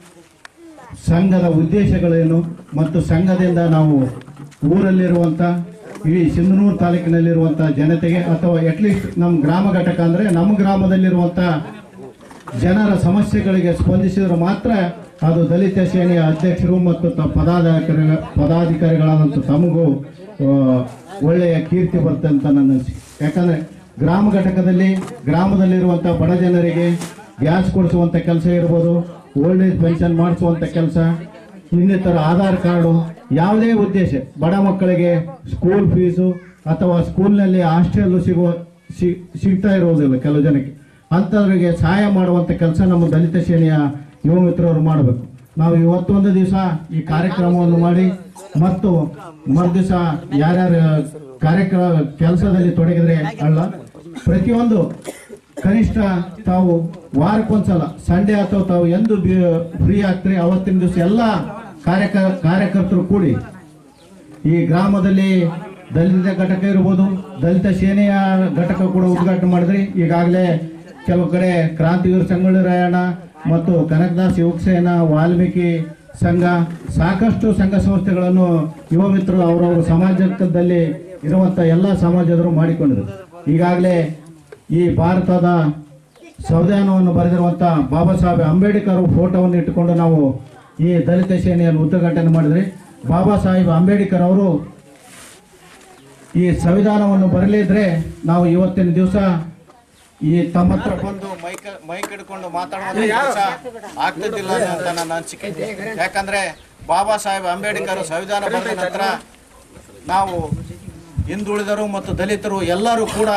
ಸಂಘದ ಉದ್ದೇಶಗಳೇನು ಮತ್ತು ಸಂಘದಿಂದ ನಾವು ಊರಲ್ಲಿರುವಂಥ ಇಡೀ ಸಿಂಧನೂರು ತಾಲೂಕಿನಲ್ಲಿರುವಂಥ ಜನತೆಗೆ ಅಥವಾ ಅಟ್ಲೀಸ್ಟ್ ನಮ್ಮ ಗ್ರಾಮ ಘಟಕ ಅಂದರೆ ನಮ್ಮ ಗ್ರಾಮದಲ್ಲಿರುವಂಥ ಜನರ ಸಮಸ್ಯೆಗಳಿಗೆ ಸ್ಪಂದಿಸಿದ್ರೆ ಮಾತ್ರ ಅದು ದಲಿತ ಸೇನೆಯ ಅಧ್ಯಕ್ಷರು ಮತ್ತು ಪದಾಧಿಕಾರಿ ಪದಾಧಿಕಾರಿಗಳಾದಂಥ ತಮಗೂ ಒಳ್ಳೆಯ ಕೀರ್ತಿ ಬರುತ್ತೆ ಅಂತ ನನ್ನ ಅನಿಸಿಕೆ. ಯಾಕಂದರೆ ಗ್ರಾಮ ಘಟಕದಲ್ಲಿ ಗ್ರಾಮದಲ್ಲಿರುವಂಥ ಬಡ ಜನರಿಗೆ ಗ್ಯಾಸ್ ಕೊಡಿಸುವಂಥ ಕೆಲಸ ಇರ್ಬೋದು, ಓಲ್ಡ್ ಏಜ್ ಪೆನ್ಷನ್ ಮಾಡಿಸುವಂಥ ಕೆಲಸ, ಇನ್ನಿತರ ಆಧಾರ್ ಕಾರ್ಡು, ಯಾವುದೇ ಉದ್ದೇಶ ಬಡ ಮಕ್ಕಳಿಗೆ ಸ್ಕೂಲ್ ಫೀಸು ಅಥವಾ ಸ್ಕೂಲ್ನಲ್ಲಿ ಹಾಸ್ಟೆಲ್ಲು ಸಿಗುವ ಸಿಗ್ತಾ ಇರೋದಿಲ್ಲ ಕೆಲವು ಜನಕ್ಕೆ, ಅಂಥವ್ರಿಗೆ ಸಹಾಯ ಮಾಡುವಂಥ ಕೆಲಸ ನಮ್ಮ ದಲಿತ ಸೇನೆಯ ಯುವ ಮಿತ್ರರು ಮಾಡಬೇಕು. ನಾವು ಇವತ್ತೊಂದು ದಿವಸ ಈ ಕಾರ್ಯಕ್ರಮವನ್ನು ಮಾಡಿ ಮತ್ತು ಮರುದಿವಸ ಯಾರ್ಯಾರು ಕಾರ್ಯಕ್ರಮ ಕೆಲಸದಲ್ಲಿ ತೊಡಗಿದ್ರೆ ಅಲ್ಲ, ಪ್ರತಿಯೊಂದು ಕನಿಷ್ಠ ತಾವು ವಾರಕ್ಕೊಂದ್ಸಲ ಸಂಡೇ ಅಥವಾ ತಾವು ಎಂದು ಫ್ರೀ ಆಗ್ತೀರಿ ಅವತ್ತಿನ ದಿವಸ ಎಲ್ಲ ಕಾರ್ಯಕ ಕಾರ್ಯಕರ್ತರು ಕೂಡಿ ಈ ಗ್ರಾಮದಲ್ಲಿ ದಲಿತ ಘಟಕ ಇರ್ಬೋದು, ದಲಿತ ಸೇನೆಯ ಘಟಕ ಕೂಡ ಉದ್ಘಾಟನೆ ಮಾಡಿದ್ರಿ. ಈಗಾಗಲೇ ಕೆಲವು ಕಡೆ ಕ್ರಾಂತಿವೀರ ಸಂಗೊಳ್ಳಿ ರಾಯಣ್ಣ ಮತ್ತು ಕನಕದಾಸ್ ಯುವಕ ಸೇನಾ ವಾಲ್ಮೀಕಿ ಸಂಘ ಸಾಕಷ್ಟು ಸಂಘ ಸಂಸ್ಥೆಗಳನ್ನು ಯುವ ಮಿತ್ರರು ಅವರವರ ಸಮಾಜದಲ್ಲಿ ಇರುವಂಥ ಎಲ್ಲ ಸಮಾಜದವರು ಮಾಡಿಕೊಂಡರು. ಈಗಾಗಲೇ ಈ ಭಾರತದ ಸಂವಿಧಾನವನ್ನು ಬರೆದಿರುವಂಥ ಬಾಬಾ ಸಾಹೇಬ್ ಅಂಬೇಡ್ಕರ್ ಫೋಟೋವನ್ನು ಇಟ್ಟುಕೊಂಡು ನಾವು ಈ ದಲಿತ ಸೇನೆಯನ್ನು ಉದ್ಘಾಟನೆ ಮಾಡಿದ್ರಿ. ಬಾಬಾ ಸಾಹೇಬ್ ಅಂಬೇಡ್ಕರ್ ಅವರು ಈ ಸಂವಿಧಾನವನ್ನು ಬರಲಿದ್ರೆ ನಾವು ಇವತ್ತಿನ ದಿವಸ ಈ ತಮ್ಮ ಹತ್ರ ಬಂದು ಮೈಕ್ ಮೈಕ್ ಹಿಡ್ಕೊಂಡು ಮಾತಾಡುವಂತ ಆಗ್ತಿದ್ದಿಲ್ಲ ಅಂತ ನನ್ನ ಅನಿಸಿಕೆ. ಯಾಕಂದ್ರೆ ಬಾಬಾ ಸಾಹೇಬ್ ಅಂಬೇಡ್ಕರ್ ಸಂವಿಧಾನ ಬರೆದ ನಂತರ ನಾವು ಹಿಂದುಳಿದರು ಮತ್ತು ದಲಿತರು ಎಲ್ಲರೂ ಕೂಡ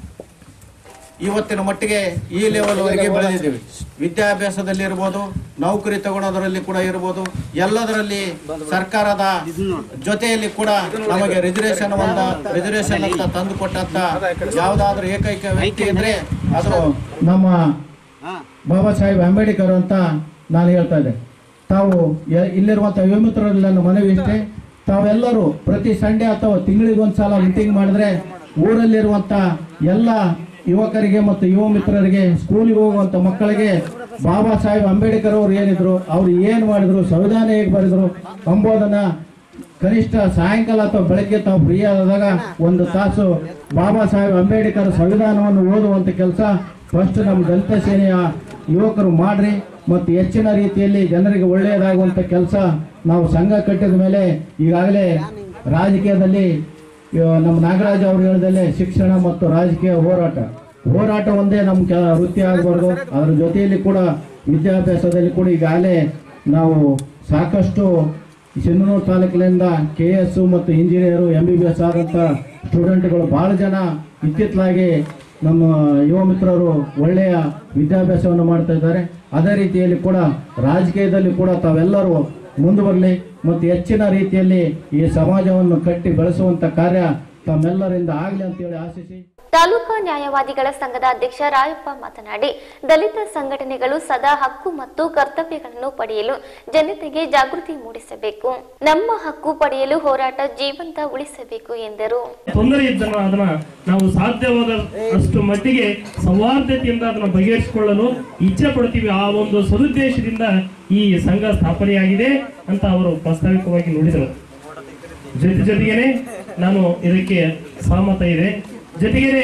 ಇವತ್ತಿನ ಮಟ್ಟಿಗೆ ಈ ಲೆವೆಲ್ವರೆಗೆ ಬೆಳೆದಿದ್ದೀವಿ. ವಿದ್ಯಾಭ್ಯಾಸದಲ್ಲಿ ಇರ್ಬೋದು, ನೌಕರಿ ತಗೊಳ್ಳೋದರಲ್ಲಿ ಕೂಡ ಇರ್ಬೋದು, ಎಲ್ಲದರಲ್ಲಿ ಸರ್ಕಾರದ ಜೊತೆಯಲ್ಲಿ ಕೂಡ ನಮಗೆ ರಿಸರ್ವೇಶನ್ ಒಂದ ರಿಸರ್ವೇಶನ್ ಅಂತ ತಂದು ಕೊಟ್ಟಂತ ಯಾವುದಾದ್ರೂ ಏಕೈಕ ವ್ಯಕ್ತಿ ಇದ್ರೆ ಅದು ನಮ್ಮ ಬಾಬಾ ಸಾಹೇಬ್ ಅಂಬೇಡ್ಕರ್ ಅಂತ ನಾನು ಹೇಳ್ತಾ ಇದ್ದೆ. ತಾವು ಇಲ್ಲಿರುವಂಥ ಯುವ ಮಿತ್ರರಲ್ಲಿ ನನ್ನ ಮನವಿ ಇಷ್ಟೇ, ತಾವೆಲ್ಲರೂ ಪ್ರತಿ ಸಂಡೇ ಅಥವಾ ತಿಂಗಳಿಗೊಂದ್ಸಲ ಮೀಟಿಂಗ್ ಮಾಡಿದ್ರೆ ಊರಲ್ಲಿರುವಂಥ ಎಲ್ಲ ಯುವಕರಿಗೆ ಮತ್ತು ಯುವ ಮಿತ್ರರಿಗೆ, ಸ್ಕೂಲಿಗೆ ಹೋಗುವಂಥ ಮಕ್ಕಳಿಗೆ ಬಾಬಾ ಸಾಹೇಬ್ ಅಂಬೇಡ್ಕರ್ ಅವರು ಏನಿದ್ರು, ಅವ್ರು ಏನು ಮಾಡಿದ್ರು, ಸಂವಿಧಾನ ಹೇಗೆ ಬರೆದ್ರು ಎಂಬುದನ್ನ ಕನಿಷ್ಠ ಸಾಯಂಕಾಲ ಅಥವಾ ಬೆಳಗ್ಗೆ ತಾವು ಫ್ರೀ ಆದಾಗ ಒಂದು ತಾಸು ಬಾಬಾ ಸಾಹೇಬ್ ಅಂಬೇಡ್ಕರ್ ಸಂವಿಧಾನವನ್ನು ಓದುವಂಥ ಕೆಲಸ ಫಸ್ಟ್ ನಮ್ಮ ದಲಿತ ಸೇನೆಯ ಯುವಕರು ಮಾಡ್ರಿ. ಮತ್ತು ಹೆಚ್ಚಿನ ರೀತಿಯಲ್ಲಿ ಜನರಿಗೆ ಒಳ್ಳೆಯದಾಗುವಂಥ ಕೆಲಸ ನಾವು ಸಂಘ ಕಟ್ಟಿದ ಮೇಲೆ ಈಗಾಗಲೇ ರಾಜಕೀಯದಲ್ಲಿ ನಮ್ಮ ನಾಗರಾಜ್ ಅವರು ಹೇಳಿದಲ್ಲೇ ಶಿಕ್ಷಣ ಮತ್ತು ರಾಜಕೀಯ ಹೋರಾಟ ಹೋರಾಟ ಒಂದೇ ನಮ್ಮ ಕೆ ವೃತ್ತಿ ಆಗಬಾರ್ದು. ಅದರ ಜೊತೆಯಲ್ಲಿ ಕೂಡ ವಿದ್ಯಾಭ್ಯಾಸದಲ್ಲಿ ಕೂಡ ಈಗಾಗಲೇ ನಾವು ಸಾಕಷ್ಟು ಸಿಂಧನೂರು ತಾಲೂಕಿನಿಂದ ಕೆ ಎಸ್ ಮತ್ತು engineer M B B S ಆದಂಥ ಸ್ಟೂಡೆಂಟ್ಗಳು ಭಾಳ ಜನ ಇತ್ತಿತ್ತಲಾಗಿ ನಮ್ಮ ಯುವ ಮಿತ್ರರು ಒಳ್ಳೆಯ ವಿದ್ಯಾಭ್ಯಾಸವನ್ನು ಮಾಡ್ತಾ ಇದ್ದಾರೆ. ಅದೇ ರೀತಿಯಲ್ಲಿ ಕೂಡ ರಾಜಕೀಯದಲ್ಲಿ ಕೂಡ ತಾವೆಲ್ಲರೂ ಮುಂದುವರಲಿ ಮತ್ತು ಹೆಚ್ಚಿನ ರೀತಿಯಲ್ಲಿ ಈ ಸಮಾಜವನ್ನು ಕಟ್ಟಿ ಬೆಳೆಸುವಂತ ಕಾರ್ಯ ತಮ್ಮೆಲ್ಲರಿಂದ ಆಗಲಿ ಅಂತೇಳಿ ಆಶಿಸಿ ತಾಲೂಕಾ ನ್ಯಾಯವಾದಿಗಳ ಸಂಘದ ಅಧ್ಯಕ್ಷ ರಾಯಪ್ಪ ಮಾತನಾಡಿ, ದಲಿತ ಸಂಘಟನೆಗಳು ಸದಾ ಹಕ್ಕು ಮತ್ತು ಕರ್ತವ್ಯಗಳನ್ನು ಪಡೆಯಲು ಜನತೆಗೆ ಜಾಗೃತಿ ಮೂಡಿಸಬೇಕು. ನಮ್ಮ ಹಕ್ಕು ಪಡೆಯಲು ಹೋರಾಟ ಜೀವಂತ ಉಳಿಸಬೇಕು ಎಂದರು. ತೊಂದರೆ ಇದ್ದನ್ನು ಅದನ್ನ ನಾವು ಸಾಧ್ಯವಾದಷ್ಟು ಮಟ್ಟಿಗೆ ಸೌಹಾರ್ದತೆಯಿಂದ ಅದನ್ನು ಬಗೆಹರಿಸಿಕೊಳ್ಳಲು ಇಚ್ಛೆ ಪಡ್ತೀವಿ. ಆ ಒಂದು ಸದುದ್ದೇಶದಿಂದ ಈ ಸಂಘ ಸ್ಥಾಪನೆಯಾಗಿದೆ ಅಂತ ಅವರು ಪ್ರಾಸ್ತಾವಿಕವಾಗಿ ನುಡಿದರು. ಜೊತೆ ಜೊತೆಗೇನೆ ನಾನು ಇದಕ್ಕೆ ಸಹಮತ ಇದೆ. ಜೊತೆಗೇನೆ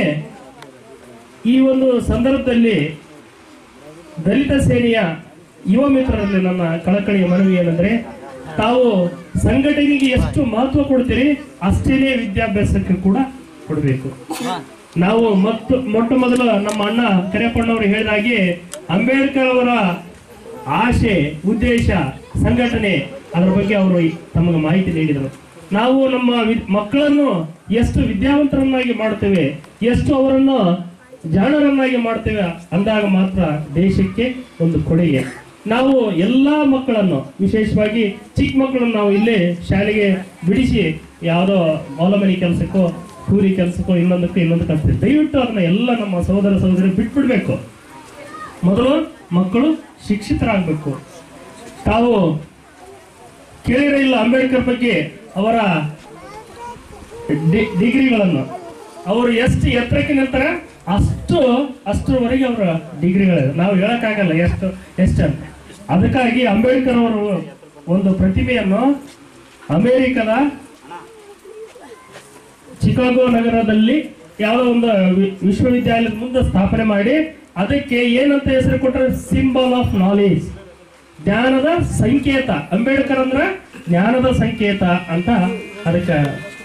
ಈ ಒಂದು ಸಂದರ್ಭದಲ್ಲಿ ದಲಿತ ಸೇನೆಯ ಯುವ ಮಿತ್ರರಲ್ಲಿ ನನ್ನ ಕಳಕಳಿಯ ಮನವಿ ಏನಂದ್ರೆ, ತಾವು ಸಂಘಟನೆಗೆ ಎಷ್ಟು ಮಹತ್ವ ಕೊಡ್ತೀರಿ ಅಷ್ಟೇನೆ ವಿದ್ಯಾಭ್ಯಾಸಕ್ಕೆ ಕೂಡ ಕೊಡಬೇಕು. ನಾವು ಮತ್ತು ಮೊಟ್ಟ ಮೊದಲು ನಮ್ಮ ಅಣ್ಣ ಕರಿಯಪ್ಪಣ್ಣವರು ಹೇಳಿದಾಗೆ ಅಂಬೇಡ್ಕರ್ ಅವರ ಆಶೆ, ಉದ್ದೇಶ, ಸಂಘಟನೆ ಅದರ ಬಗ್ಗೆ ಅವರು ತಮಗೆ ಮಾಹಿತಿ ನೀಡಿದರು. ನಾವು ನಮ್ಮ ಮಕ್ಕಳನ್ನು ಎಷ್ಟು ವಿದ್ಯಾವಂತರನ್ನಾಗಿ ಮಾಡ್ತೇವೆ, ಎಷ್ಟು ಅವರನ್ನು ಜಾಣರನ್ನಾಗಿ ಮಾಡ್ತೇವೆ ಅಂದಾಗ ಮಾತ್ರ ದೇಶಕ್ಕೆ ಒಂದು ಕೊಡುಗೆ. ನಾವು ಎಲ್ಲಾ ಮಕ್ಕಳನ್ನು, ವಿಶೇಷವಾಗಿ ಚಿಕ್ಕ ಮಕ್ಕಳನ್ನು ನಾವು ಇಲ್ಲೇ ಶಾಲೆಗೆ ಬಿಡಿಸಿ ಯಾವುದೋ ಮೌಲಮನಿ ಕೆಲಸಕ್ಕೋ, ಕೂಲಿ ಕೆಲಸಕ್ಕೋ, ಇನ್ನೊಂದಕ್ಕೂ ಇನ್ನೊಂದು ಕಲಿಸ್ತೀವಿ. ದಯವಿಟ್ಟು ಅದನ್ನ ಎಲ್ಲ ನಮ್ಮ ಸಹೋದರ ಸಹೋದರಿ ಬಿಟ್ಬಿಡ್ಬೇಕು. ಮೊದಲು ಮಕ್ಕಳು ಶಿಕ್ಷಿತರಾಗಬೇಕು. ತಾವು ಕೇಳಿರ ಇಲ್ಲ ಅಂಬೇಡ್ಕರ್ ಬಗ್ಗೆ ಅವರ ಡಿಗ್ರಿಗಳನ್ನು, ಅವರು ಎಷ್ಟು ಎತ್ತರಕ್ಕೆ ನಿಲ್ತಾರೆ ಅಷ್ಟು ಅಷ್ಟರವರೆಗೆ ಅವರ ಡಿಗ್ರಿಗಳಿದೆ. ನಾವು ಹೇಳಕ್ಕಾಗಲ್ಲ ಎಷ್ಟು ಎಷ್ಟಂತ. ಅದಕ್ಕಾಗಿ ಅಂಬೇಡ್ಕರ್ ಅವರು ಒಂದು ಪ್ರತಿಮೆಯನ್ನು ಅಮೆರಿಕದ ಚಿಕಾಗೋ ನಗರದಲ್ಲಿ ಯಾವುದೋ ಒಂದು ವಿಶ್ವವಿದ್ಯಾಲಯದ ಮುಂದೆ ಸ್ಥಾಪನೆ ಮಾಡಿ ಅದಕ್ಕೆ ಏನಂತ ಹೆಸರು ಕೊಟ್ಟರೆ, ಸಿಂಬಲ್ ಆಫ್ ನಾಲೆಜ್, ಜ್ಞಾನದ ಸಂಕೇತ. ಅಂಬೇಡ್ಕರ್ ಅಂದ್ರೆ ಜ್ಞಾನದ ಸಂಕೇತ ಅಂತ ಅದಕ್ಕೆ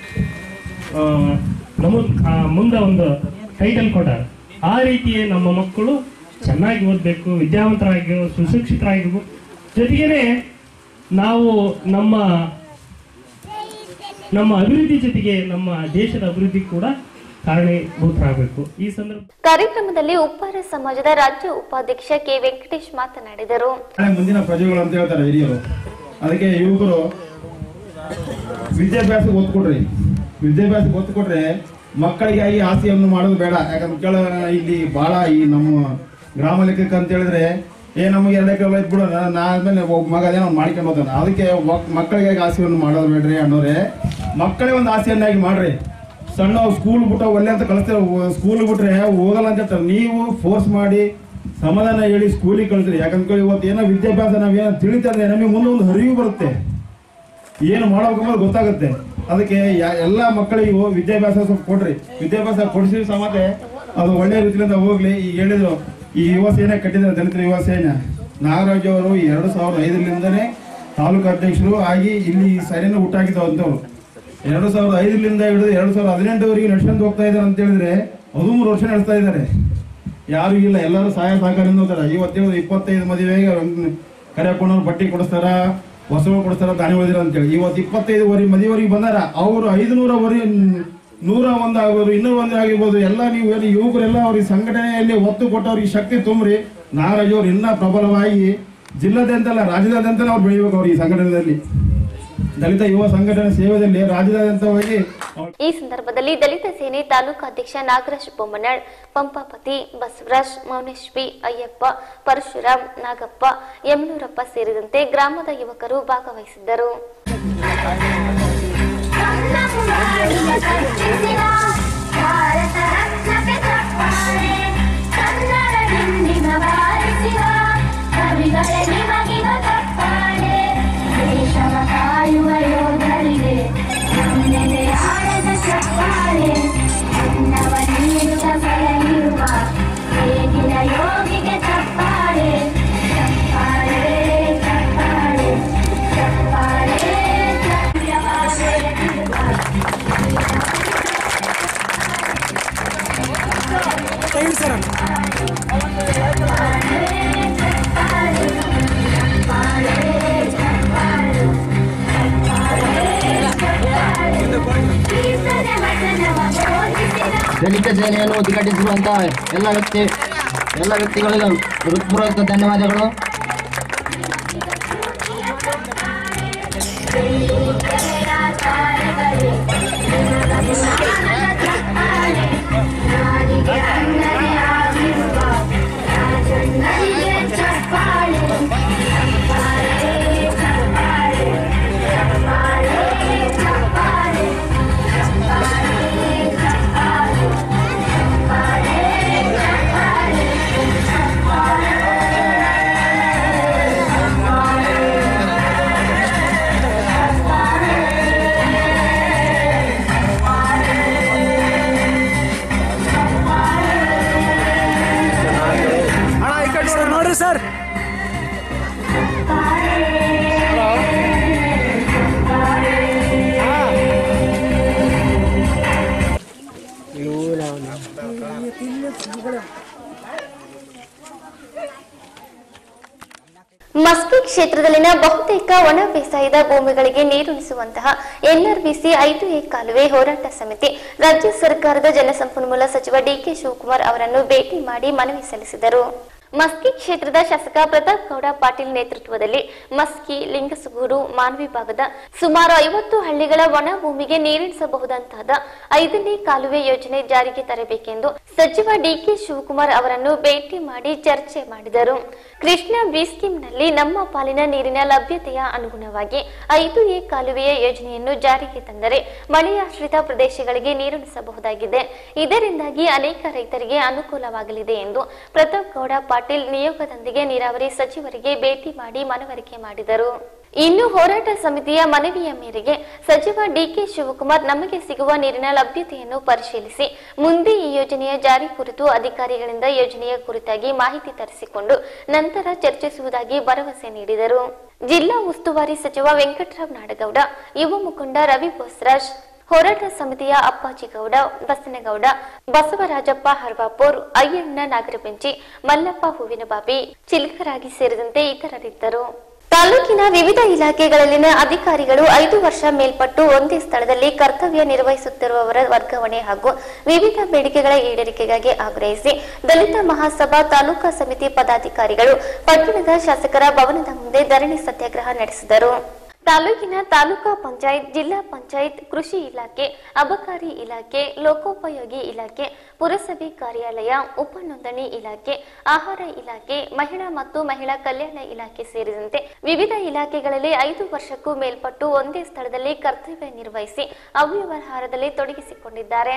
ನಮೂದ್ ಮುಂದೆ ಒಂದು ಟೈಟಲ್ ಕೊಟ್ಟಾರೆ. ಆ ರೀತಿ ನಮ್ಮ ಮಕ್ಕಳು ಚೆನ್ನಾಗಿ ಓದಬೇಕು, ವಿದ್ಯಾವಂತರಾಗಿ ಸುಶಿಕ್ಷಿತರಾಗಿರ್ಬೇಕು. ಜೊತೆಗೇನೆ ನಾವು ನಮ್ಮ ನಮ್ಮ ಅಭಿವೃದ್ಧಿ ಜೊತೆಗೆ ನಮ್ಮ ದೇಶದ ಅಭಿವೃದ್ಧಿ ಕೂಡ ಕಾರಣೀಭೂತರಾಗಬೇಕು. ಈ ಸಂದರ್ಭ ಕಾರ್ಯಕ್ರಮದಲ್ಲಿ ಉಪ್ಪಾರ ಸಮಾಜದ ರಾಜ್ಯ ಉಪಾಧ್ಯಕ್ಷ ಕೆ ವೆಂಕಟೇಶ್ ಮಾತನಾಡಿದರು. ಮುಂದಿನ ಪ್ರಜೆಗಳು ಅಂತ ಹೇಳ್ತಾರೆ ಹಿರಿಯರು. ಅದಕ್ಕೆ ಯುವಕರು ವಿದ್ಯಾಭ್ಯಾಸಕ್ಕೆ ಒತ್ತು ಕೊಡ್ರಿ. ವಿದ್ಯಾಭ್ಯಾಸಕ್ಕೆ ಒತ್ತು ಕೊಟ್ರೆ ಮಕ್ಕಳಿಗಾಗಿ ಆಸೆಯನ್ನು ಮಾಡೋದು ಬೇಡ. ಯಾಕಂದ್ರೆ ಕೇಳ ಇಲ್ಲಿ ಬಹಳ ಈ ನಮ್ಮ ಗ್ರಾಮ ಲೆಕ್ಕಕ್ಕೆ ಅಂತ ಹೇಳಿದ್ರೆ, ಏ ನಮಗೆ ಎರಡು ಎಕರೆ ಹೊಯ್ತು ಬಿಡು, ನಾದ್ಮೇಲೆ ಒಬ್ಬ ಮಗ ಅದೇನೋ ಮಾಡ್ಕೊಂಡು ಹೋಗ್ತಾನೆ. ಅದಕ್ಕೆ ಮಕ್ಕಳಿಗಾಗಿ ಆಸೆಯನ್ನು ಮಾಡೋದು ಬೇಡ್ರಿ ಅನ್ನೋರೆ. ಮಕ್ಕಳೇ ಒಂದು ಆಸೆಯನ್ನಾಗಿ ಮಾಡ್ರಿ. ಸಣ್ಣ ಸ್ಕೂಲ್ ಬಿಟ್ಟು ಒಳ್ಳೆ ಅಂತ ಕಳಿಸ್ತೇವೆ, ಸ್ಕೂಲ್ ಬಿಟ್ರೆ ಹೋಗಲ್ಲ ಅಂತ ಹೇಳ್ತಾರೆ. ನೀವು ಫೋರ್ಸ್ ಮಾಡಿ ಸಮಾಧಾನ ಹೇಳಿ ಸ್ಕೂಲಿಗೆ ಕಳಿಸ್ರಿ. ಯಾಕಂದ್ರೆ ಇವತ್ತು ಏನೋ ವಿದ್ಯಾಭ್ಯಾಸ ನಾವೇನೋ ತಿಳಿತಂದ್ರೆ ನಮಗೆ ಮುಂದೆ ಒಂದು ಹರಿವು ಬರುತ್ತೆ, ಏನು ಮಾಡ್ಬೇಕಂಬುದು ಗೊತ್ತಾಗುತ್ತೆ. ಅದಕ್ಕೆ ಎಲ್ಲ ಮಕ್ಕಳಿಗೂ ವಿದ್ಯಾಭ್ಯಾಸ ಸ್ವಲ್ಪ ಕೊಡ್ರಿ. ವಿದ್ಯಾಭ್ಯಾಸ ಕೊಡಿಸಿ ಸಮಾತ ಅದು ಒಳ್ಳೆ ರೀತಿಯಿಂದ ಹೋಗ್ಲಿ. ಈಗ ಹೇಳಿದ್ರು ಈ ಯುವ ಸೇನೆ ಕಟ್ಟಿದ್ದಾರೆ, ದಲಿತರ ಯುವ ಸೇನೆ. ನಾಗರಾಜ್ ಅವರು ಎರಡು ಸಾವಿರದ ಐದರಿಂದನೇ ತಾಲೂಕು ಅಧ್ಯಕ್ಷರು ಆಗಿ ಇಲ್ಲಿ ಸರಿಯನ್ನು ಹುಟ್ಟಾಕಿದ್ದವಂತವ್ರು. ಎರಡು ಸಾವಿರದ ಐದರಿಂದ ಹಿಡಿದು ಎರಡು ಸಾವಿರದ ಹದಿನೆಂಟುವರೆಗೆ ನಡ್ಸ್ಕೊಂಡು ಹೋಗ್ತಾ ಇದ್ದಾರೆ ಅಂತ ಹೇಳಿದ್ರೆ ಹದಿಮೂರು ವರ್ಷ ನಡೆಸ್ತಾ ಇದ್ದಾರೆ. ಯಾರು ಇಲ್ಲ, ಎಲ್ಲರೂ ಸಹಾಯ ಸಹಕಾರದಿಂದ ಹೋಗ್ತಾರೆ. ಇವತ್ತೇಳು ಇಪ್ಪತ್ತೈದು ಮದುವೆಗೆ ಕರೆಯಕೊಂಡವ್ರು ಬಟ್ಟೆ ಕೊಡಿಸ್ತಾರ, ಹೊಸಗಳು ಕೊಡಿಸ್ತಾರ, ದಾನಿ ಹೊಡೆದಿರ ಅಂತೇಳಿ. ಇವತ್ತು ಇಪ್ಪತ್ತೈದು ವರೆ ಮದುವೆವರೆಗೆ ಬಂದಾರ. ಅವರು ಐದುನೂರ ವರೆ ನೂರ ಒಂದು ಆಗ್ಬೋದು, ಇನ್ನೂರ ಒಂದು ಆಗಿರ್ಬೋದು. ಎಲ್ಲ ನೀವು ಯುವಕರೆಲ್ಲ ಅವ್ರಿಗೆ ಸಂಘಟನೆಯಲ್ಲಿ ಒತ್ತು ಕೊಟ್ಟು ಅವ್ರಿಗೆ ಶಕ್ತಿ ತುಂಬ್ರಿ. ನಾಗರಾಜ್ ಅವ್ರು ಇನ್ನೂ ಪ್ರಬಲವಾಗಿ ಜಿಲ್ಲಾದ್ಯಂತಲ್ಲ ರಾಜ್ಯದಾದ್ಯಂತ ಅವ್ರು ಬೆಳಿಬೇಕು. ಅವ್ರು ಈ ಸಂಘಟನೆಯಲ್ಲಿ ದಲಿತ ಯುವ ಸಂಘಟನೆ ಸೇವೆಯಲ್ಲಿ ರಾಜ್ಯದಾದ್ಯಂತವಾಗಿ. ಈ ಸಂದರ್ಭದಲ್ಲಿ ದಲಿತ ಸೇನೆ ತಾಲೂಕು ಅಧ್ಯಕ್ಷ ನಾಗರಾಜ್ ಬೊಮ್ಮನಾಳ್, ಪಂಪಾಪತಿ, ಬಸವರಾಜ್, ಮೌನೇಶ್ ಬಿ, ಅಯ್ಯಪ್ಪ, ಪರಶುರಾಮ್, ನಾಗಪ್ಪ, ಯಮನೂರಪ್ಪ ಸೇರಿದಂತೆ ಗ್ರಾಮದ ಯುವಕರು ಭಾಗವಹಿಸಿದ್ದರು. ಕಾಯುವ ಯೋಧರಿಗೆ ಆಳದ ಚಪ್ಪಾಳೆ, ಅನ್ನವ ನೀಡುವ ಸಲಹಿರುವ ಹೇಗಿನ ಯೋಗಿಗೆ ಚಪ್ಪಾಳೆ, ಚಪ್ಪಾಳೆ ಚಪ್ಪಾಳೆ ಚಪ್ಪಾಳೆ ದಲಿತ ಸೇನೆಯನ್ನು ಉದ್ಘಾಟಿಸಿರುವಂತಹ ಎಲ್ಲ ವ್ಯಕ್ತಿ ಎಲ್ಲ ವ್ಯಕ್ತಿಗಳಿಗೂ ಹೃತ್ಪೂರ್ವಕ ಧನ್ಯವಾದಗಳು. ಸರ್ ಮಸ್ಕಿ ಕ್ಷೇತ್ರದಲ್ಲಿನ ಬಹುತೇಕ ಒಣ ಬೇಸಾಯದ ಭೂಮಿಗಳಿಗೆ ನೀರುಣಿಸುವಂತಹ ಎನ್ಆರ್ಬಿಸಿ ಐದು ಎ ಕಾಲುವೆ ಹೋರಾಟ ಸಮಿತಿ ರಾಜ್ಯ ಸರ್ಕಾರದ ಜಲಸಂಪನ್ಮೂಲ ಸಚಿವ ಡಿಕೆ ಶಿವಕುಮಾರ್ ಅವರನ್ನು ಭೇಟಿ ಮಾಡಿ ಮನವಿ ಸಲ್ಲಿಸಿದರು. ಮಸ್ಕಿ ಕ್ಷೇತ್ರದ ಶಾಸಕ ಪ್ರತಾಪ್ ಗೌಡ ಪಾಟೀಲ್ ನೇತೃತ್ವದಲ್ಲಿ ಮಸ್ಕಿ, ಲಿಂಗಸಗೂರು, ಮಾನ್ವಿ ಭಾಗದ ಸುಮಾರು ಐವತ್ತು ಹಳ್ಳಿಗಳ ಒಣ ಭೂಮಿಗೆ ನೀರಿಳಿಸಬಹುದಂತಾದ ಐದನೇ ಕಾಲುವೆ ಯೋಜನೆ ಜಾರಿಗೆ ತರಬೇಕೆಂದು ಸಚಿವ ಡಿಕೆ ಶಿವಕುಮಾರ್ ಅವರನ್ನು ಭೇಟಿ ಮಾಡಿ ಚರ್ಚೆ ಮಾಡಿದರು. ಕೃಷ್ಣ ಬಿ ಸ್ಕೀಮ್ನಲ್ಲಿ ನಮ್ಮ ಪಾಲಿನ ನೀರಿನ ಲಭ್ಯತೆಯ ಅನುಗುಣವಾಗಿ ಐದು ಎ ಕಾಲುವೆಯ ಯೋಜನೆಯನ್ನು ಜಾರಿಗೆ ತಂದರೆ ಮಳೆಯಾಶ್ರಿತ ಪ್ರದೇಶಗಳಿಗೆ ನೀರುಣಿಸಬಹುದಾಗಿದೆ. ಇದರಿಂದಾಗಿ ಅನೇಕ ರೈತರಿಗೆ ಅನುಕೂಲವಾಗಲಿದೆ ಎಂದು ಪ್ರತಾಪ್ ಗೌಡ ಪಾಟೀಲ್ ನಿಯೋಗದೊಂದಿಗೆ ನೀರಾವರಿ ಸಚಿವರಿಗೆ ಭೇಟಿ ಮಾಡಿ ಮನವರಿಕೆ ಮಾಡಿದರು. ಇನ್ನು ಹೋರಾಟ ಸಮಿತಿಯ ಮನವಿಯ ಮೇರೆಗೆ ಸಚಿವ ಡಿಕೆ ಶಿವಕುಮಾರ್ ನಮಗೆ ಸಿಗುವ ನೀರಿನ ಲಭ್ಯತೆಯನ್ನು ಪರಿಶೀಲಿಸಿ ಮುಂದೆ ಈ ಯೋಜನೆಯ ಜಾರಿ ಕುರಿತು ಅಧಿಕಾರಿಗಳಿಂದ ಯೋಜನೆಯ ಕುರಿತಾಗಿ ಮಾಹಿತಿ ತರಿಸಿಕೊಂಡು ನಂತರ ಚರ್ಚಿಸುವುದಾಗಿ ಭರವಸೆ ನೀಡಿದರು. ಜಿಲ್ಲಾ ಉಸ್ತುವಾರಿ ಸಚಿವ ವೆಂಕಟರಾವ್ ನಾಡಗೌಡ, ಯುವ ಮುಖಂಡ ರವಿ ಬೋಸ್ರಾಜ್, ಹೋರಾಟ ಸಮಿತಿಯ ಅಪ್ಪಾಜಿಗೌಡ, ಬಸನಗೌಡ, ಬಸವರಾಜಪ್ಪ ಹರ್ವಾಪುರ್, ಅಯ್ಯಣ್ಣ ನಾಗರಬೆಂಚಿ, ಮಲ್ಲಪ್ಪ ಹೂವಿನಬಾಬಿ, ಚಿಲ್ಕರಾಗಿ ಸೇರಿದಂತೆ ಇತರರಿದ್ದರು. ತಾಲೂಕಿನ ವಿವಿಧ ಇಲಾಖೆಗಳಲ್ಲಿನ ಅಧಿಕಾರಿಗಳು ಐದು ವರ್ಷ ಮೇಲ್ಪಟ್ಟು ಒಂದೇ ಸ್ಥಳದಲ್ಲಿ ಕರ್ತವ್ಯ ನಿರ್ವಹಿಸುತ್ತಿರುವವರ ವರ್ಗಾವಣೆ ಹಾಗೂ ವಿವಿಧ ಬೇಡಿಕೆಗಳ ಈಡೇರಿಕೆಗಾಗಿ ಆಗ್ರಹಿಸಿ ದಲಿತ ಮಹಾಸಭಾ ತಾಲೂಕಾ ಸಮಿತಿ ಪದಾಧಿಕಾರಿಗಳು ಪಟ್ಟಣದ ಶಾಸಕರ ಭವನದ ಮುಂದೆ ಧರಣಿ ಸತ್ಯಾಗ್ರಹ ನಡೆಸಿದರು. ತಾಲೂಕಿನ ತಾಲೂಕಾ ಪಂಚಾಯತ್, ಜಿಲ್ಲಾ ಪಂಚಾಯತ್, ಕೃಷಿ ಇಲಾಖೆ, ಅಬಕಾರಿ ಇಲಾಖೆ, ಲೋಕೋಪಯೋಗಿ ಇಲಾಖೆ, ಪುರಸಭೆ ಕಾರ್ಯಾಲಯ, ಉಪ ನೋಂದಣಿ ಇಲಾಖೆ, ಆಹಾರ ಇಲಾಖೆ, ಮಹಿಳಾ ಮತ್ತು ಮಹಿಳಾ ಕಲ್ಯಾಣ ಇಲಾಖೆ ಸೇರಿದಂತೆ ವಿವಿಧ ಇಲಾಖೆಗಳಲ್ಲಿ ಐದು ವರ್ಷಕ್ಕೂ ಮೇಲ್ಪಟ್ಟು ಒಂದೇ ಸ್ಥಳದಲ್ಲಿ ಕರ್ತವ್ಯ ನಿರ್ವಹಿಸಿ ಅವ್ಯವಹಾರದಲ್ಲಿ ತೊಡಗಿಸಿಕೊಂಡಿದ್ದಾರೆ.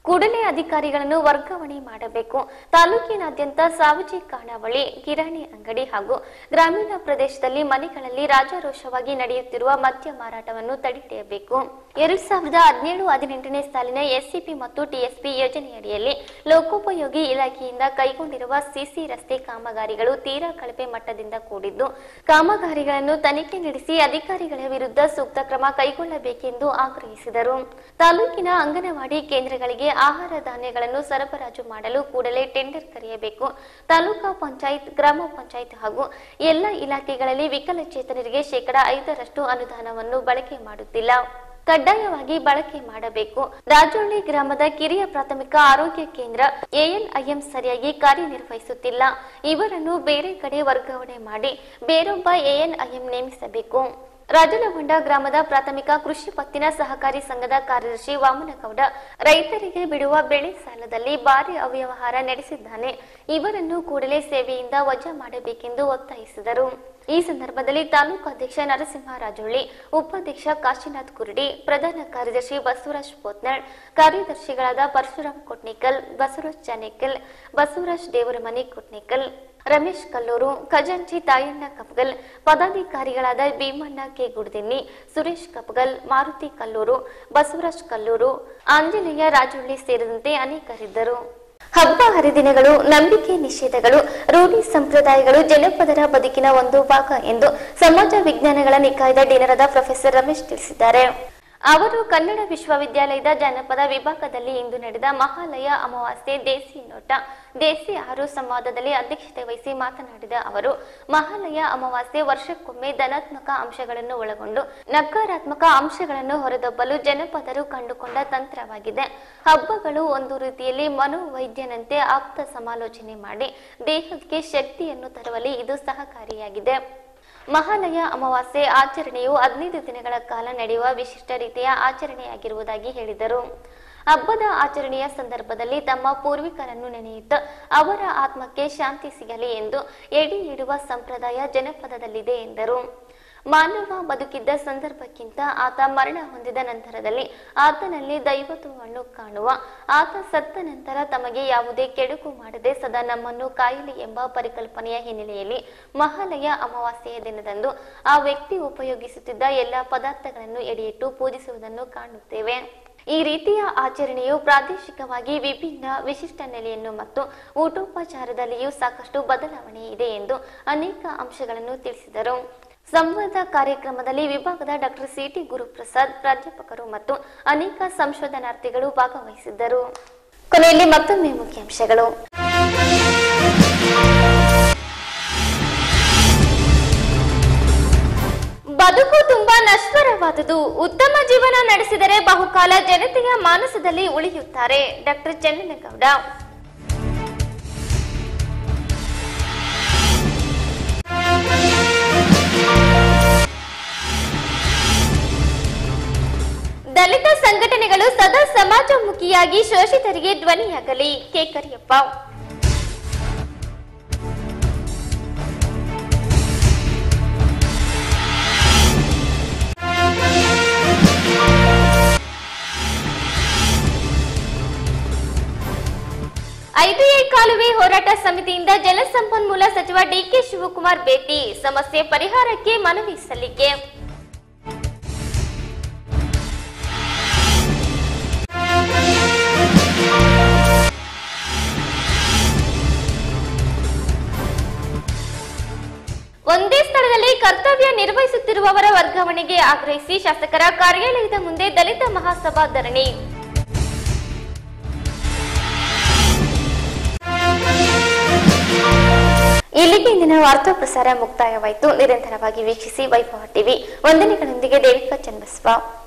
ಕೂಡಲೇ ಅಧಿಕಾರಿಗಳನ್ನು ವರ್ಗಾವಣೆ ಮಾಡಬೇಕು. ತಾಲೂಕಿನಾದ್ಯಂತ ಸಾವಜಿ ಖಾನಾವಳಿ, ಕಿರಾಣಿ ಅಂಗಡಿ ಹಾಗೂ ಗ್ರಾಮೀಣ ಪ್ರದೇಶದಲ್ಲಿ ಮನೆಗಳಲ್ಲಿ ರಾಜಾರೋಷವಾಗಿ ನಡೆಯುತ್ತಿರುವ ಮದ್ಯ ಮಾರಾಟವನ್ನು ತಡೆಹಿಡಿಯಬೇಕು. ಎರಡ್ ಸಾವಿರದ ಹದಿನೇಳು ಹದಿನೆಂಟನೇ ಸಾಲಿನ ಎಸ್ಸಿಪಿ ಮತ್ತು ಟಿಎಸ್ಪಿ ಯೋಜನೆಯಡಿಯಲ್ಲಿ ಲೋಕೋಪಯೋಗಿ ಇಲಾಖೆಯಿಂದ ಕೈಗೊಂಡಿರುವ ಸಿಸಿ ರಸ್ತೆ ಕಾಮಗಾರಿಗಳು ತೀರಾ ಕಳಪೆ ಮಟ್ಟದಿಂದ ಕೂಡಿದ್ದು, ಕಾಮಗಾರಿಗಳನ್ನು ತನಿಖೆ ನಡೆಸಿ ಅಧಿಕಾರಿಗಳ ವಿರುದ್ಧ ಸೂಕ್ತ ಕ್ರಮ ಕೈಗೊಳ್ಳಬೇಕೆಂದು ಆಗ್ರಹಿಸಿದರು. ತಾಲೂಕಿನ ಅಂಗನವಾಡಿ ಕೇಂದ್ರಗಳಿಗೆ ಆಹಾರ ಧಾನ್ಯಗಳನ್ನು ಸರಬರಾಜು ಮಾಡಲು ಕೂಡಲೇ ಟೆಂಡರ್ ಕರೆಯಬೇಕು. ತಾಲೂಕಾ ಪಂಚಾಯತ್, ಗ್ರಾಮ ಪಂಚಾಯತ್ ಹಾಗೂ ಎಲ್ಲ ಇಲಾಖೆಗಳಲ್ಲಿ ವಿಕಲಚೇತನರಿಗೆ ಶೇಕಡಾ ಐದರಷ್ಟು ಅನುದಾನವನ್ನು ಬಳಕೆ ಮಾಡುತ್ತಿಲ್ಲ, ಕಡ್ಡಾಯವಾಗಿ ಬಳಕೆ ಮಾಡಬೇಕು. ರಾಜೋಳ್ಳಿ ಗ್ರಾಮದ ಕಿರಿಯ ಪ್ರಾಥಮಿಕ ಆರೋಗ್ಯ ಕೇಂದ್ರ ಎಎನ್ಐಎಂ ಸರಿಯಾಗಿ ಕಾರ್ಯನಿರ್ವಹಿಸುತ್ತಿಲ್ಲ. ಇವರನ್ನು ಬೇರೆ ಕಡೆ ವರ್ಗಾವಣೆ ಮಾಡಿ ಬೇರೊಬ್ಬ ಎಎನ್ಐಎಂ ನೇಮಿಸಬೇಕು. ರಾಜನಹೊಂಡ ಗ್ರಾಮದ ಪ್ರಾಥಮಿಕ ಕೃಷಿ ಪತ್ತಿನ ಸಹಕಾರಿ ಸಂಘದ ಕಾರ್ಯದರ್ಶಿ ವಾಮನಗೌಡ ರೈತರಿಗೆ ಬಿಡುವ ಬೆಳೆ ಸಾಲದಲ್ಲಿ ಭಾರಿ ಅವ್ಯವಹಾರ ನಡೆಸಿದ್ದಾನೆ. ಇವರನ್ನು ಕೂಡಲೇ ಸೇವೆಯಿಂದ ವಜಾ ಮಾಡಬೇಕೆಂದು ಒತ್ತಾಯಿಸಿದರು. ಈ ಸಂದರ್ಭದಲ್ಲಿ ತಾಲೂಕು ಅಧ್ಯಕ್ಷ ನರಸಿಂಹ ರಾಜೋಳ್ಳಿ, ಉಪಾಧ್ಯಕ್ಷ ಕಾಶಿನಾಥ್ ಕುರ್ಡಿ, ಪ್ರಧಾನ ಕಾರ್ಯದರ್ಶಿ ಬಸವರಾಜ್ ಪೋತ್ನಾಳ್, ಕಾರ್ಯದರ್ಶಿಗಳಾದ ಪರಶುರಾಮ್ ಕೊಟ್ನಿಕಲ್, ಬಸವರಾಜ್ ಚಾನೇಕಲ್, ಬಸವರಾಜ್ ದೇವರಮನಿ ಕೊಟ್ನಿಕಲ್, ರಮೇಶ್ ಕಲ್ಲೂರು, ಖಜಾಂಚಿ ತಾಯಣ್ಣ ಕಪ್ಗಲ್, ಪದಾಧಿಕಾರಿಗಳಾದ ಭೀಮಣ್ಣ ಕೆ ಗುಡ್ದಿನ್ನಿ, ಸುರೇಶ್ ಕಪ್ಗಲ್, ಮಾರುತಿ ಕಲ್ಲೂರು, ಬಸವರಾಜ್ ಕಲ್ಲೂರು, ಆಂಜನೇಯ ರಾಜೋಳ್ಳಿ ಸೇರಿದಂತೆ ಅನೇಕರಿದ್ದರು. ಹಬ್ಬ ಹರಿದಿನಗಳು, ನಂಬಿಕೆ ನಿಷೇಧಗಳು, ರೂಢಿ ಸಂಪ್ರದಾಯಗಳು ಜನಪದರ ಬದುಕಿನ ಒಂದು ಭಾಗ ಎಂದು ಸಮಾಜ ವಿಜ್ಞಾನಗಳ ನಿಕಾಯದ ಡೀನರಾದ ಪ್ರೊಫೆಸರ್ ರಮೇಶ್ ತಿಳಿಸಿದ್ದಾರೆ. ಅವರು ಕನ್ನಡ ವಿಶ್ವವಿದ್ಯಾಲಯದ ಜಾನಪದ ವಿಭಾಗದಲ್ಲಿ ಇಂದು ನಡೆದ ಮಹಾಲಯ ಅಮಾವಾಸ್ಯೆ ದೇಸಿ ನೋಟ ದೇಸಿ ಆರು ಸಂವಾದದಲ್ಲಿ ಅಧ್ಯಕ್ಷತೆ ವಹಿಸಿ ಮಾತನಾಡಿದ ಅವರು, ಮಹಾಲಯ ಅಮಾವಾಸ್ಯೆ ವರ್ಷಕ್ಕೊಮ್ಮೆ ಧನಾತ್ಮಕ ಅಂಶಗಳನ್ನು ಒಳಗೊಂಡು ನಕಾರಾತ್ಮಕ ಅಂಶಗಳನ್ನು ಹೊರದಬ್ಬಲು ಜನಪದರು ಕಂಡುಕೊಂಡ ತಂತ್ರವಾಗಿದೆ. ಹಬ್ಬಗಳು ಒಂದು ರೀತಿಯಲ್ಲಿ ಮನೋವೈದ್ಯನಂತೆ ಆಪ್ತ ಸಮಾಲೋಚನೆ ಮಾಡಿ ದೇಹಕ್ಕೆ ಶಕ್ತಿಯನ್ನು ತರುವಲ್ಲಿ ಇದು ಸಹಕಾರಿಯಾಗಿದೆ. ಮಹಾಲಯ ಅಮಾವಾಸ್ಯೆ ಆಚರಣೆಯು ಹದಿನೈದು ದಿನಗಳ ಕಾಲ ನಡೆಯುವ ವಿಶಿಷ್ಟ ರೀತಿಯ ಆಚರಣೆಯಾಗಿರುವುದಾಗಿ ಹೇಳಿದರು. ಹಬ್ಬದ ಆಚರಣೆಯ ಸಂದರ್ಭದಲ್ಲಿ ತಮ್ಮ ಪೂರ್ವಿಕರನ್ನು ನೆನೆಯುತ್ತಾ ಅವರ ಆತ್ಮಕ್ಕೆ ಶಾಂತಿ ಸಿಗಲಿ ಎಂದು ಎಡಿ ಇಡುವ ಸಂಪ್ರದಾಯ ಜನಪದದಲ್ಲಿದೆ ಎಂದರು. ಮಾನವ ಬದುಕಿದ್ದ ಸಂದರ್ಭಕ್ಕಿಂತ ಆತ ಮರಣ ಹೊಂದಿದ ನಂತರದಲ್ಲಿ ಆತನಲ್ಲಿ ದೈವತ್ವವನ್ನು ಕಾಣುವ, ಆತ ಸತ್ತ ನಂತರ ತಮಗೆ ಯಾವುದೇ ಕೆಡುಕು ಮಾಡದೆ ಸದಾ ನಮ್ಮನ್ನು ಕಾಯಲಿ ಎಂಬ ಪರಿಕಲ್ಪನೆಯ ಹಿನ್ನೆಲೆಯಲ್ಲಿ ಮಹಾಲಯ ಅಮಾವಾಸ್ಯೆಯ ದಿನದಂದು ಆ ವ್ಯಕ್ತಿ ಉಪಯೋಗಿಸುತ್ತಿದ್ದ ಎಲ್ಲಾ ಪದಾರ್ಥಗಳನ್ನು ಎಡೆಯಿಟ್ಟು ಪೂಜಿಸುವುದನ್ನು ಕಾಣುತ್ತೇವೆ. ಈ ರೀತಿಯ ಆಚರಣೆಯು ಪ್ರಾದೇಶಿಕವಾಗಿ ವಿಭಿನ್ನ ವಿಶಿಷ್ಟ ನೆಲೆಯನ್ನು ಮತ್ತು ಊಟೋಪಚಾರದಲ್ಲಿಯೂ ಸಾಕಷ್ಟು ಬದಲಾವಣೆ ಇದೆ ಎಂದು ಅನೇಕ ಅಂಶಗಳನ್ನು ತಿಳಿಸಿದರು. ಸಂವಾದ ಕಾರ್ಯಕ್ರಮದಲ್ಲಿ ವಿಭಾಗದ ಡಾಕ್ಟರ್ ಸಿಟಿ ಗುರುಪ್ರಸಾದ್, ಪ್ರಾಧ್ಯಾಪಕರು ಮತ್ತು ಅನೇಕ ಸಂಶೋಧನಾರ್ಥಿಗಳು ಭಾಗವಹಿಸಿದ್ದರು. ಕೊನೆಯಲ್ಲಿ ಮತ್ತೊಮ್ಮೆ ಮುಖ್ಯಾಂಶಗಳು. ಬದುಕು ತುಂಬಾ ನಶ್ವರವಾದುದು, ಉತ್ತಮ ಜೀವನ ನಡೆಸಿದರೆ ಬಹುಕಾಲ ಜನತೆಯ ಮಾನಸದಲ್ಲಿ ಉಳಿಯುತ್ತಾರೆ. ಡಾಕ್ಟರ್ ಚೆನ್ನನಗೌಡ. ದಲಿತ ಸಂಘಟನೆಗಳು ಸದಾ ಸಮಾಜಮುಖಿಯಾಗಿ ಶೋಷಿತರಿಗೆ ಧ್ವನಿಯಾಗಲಿ. ಕೆ ಕರಿಯಪ್ಪ. ಐಬಿಐ ಕಾಲುವೆ ಹೋರಾಟ ಸಮಿತಿಯಿಂದ ಜಲಸಂಪನ್ಮೂಲ ಸಚಿವ ಡಿಕೆ ಶಿವಕುಮಾರ್ ಭೇಟಿ, ಸಮಸ್ಯೆ ಪರಿಹಾರಕ್ಕೆ ಮನವಿ ಸಲ್ಲಿಕೆ. ಒಂದೇ ಸ್ಥಳದಲ್ಲಿ ಕರ್ತವ್ಯ ನಿರ್ವಹಿಸುತ್ತಿರುವವರ ವರ್ಗಾವಣೆಗೆ ಆಗ್ರಹಿಸಿ ಶಾಸಕರ ಕಾರ್ಯಾಲಯದ ಮುಂದೆ ದಲಿತ ಮಹಾಸಭಾ ಧರಣಿ. ಇಲ್ಲಿಗೆ ಇಂದಿನ ವಾರ್ತಾ ಪ್ರಸಾರ ಮುಕ್ತಾಯವಾಯಿತು. ನಿರಂತರವಾಗಿ ವೀಕ್ಷಿಸಿ ವೈಭವ ಟಿವಿ. ವಂದನೆಗಳೊಂದಿಗೆ ದೇವಿಕಾ ಚನ್ನಬಸವ.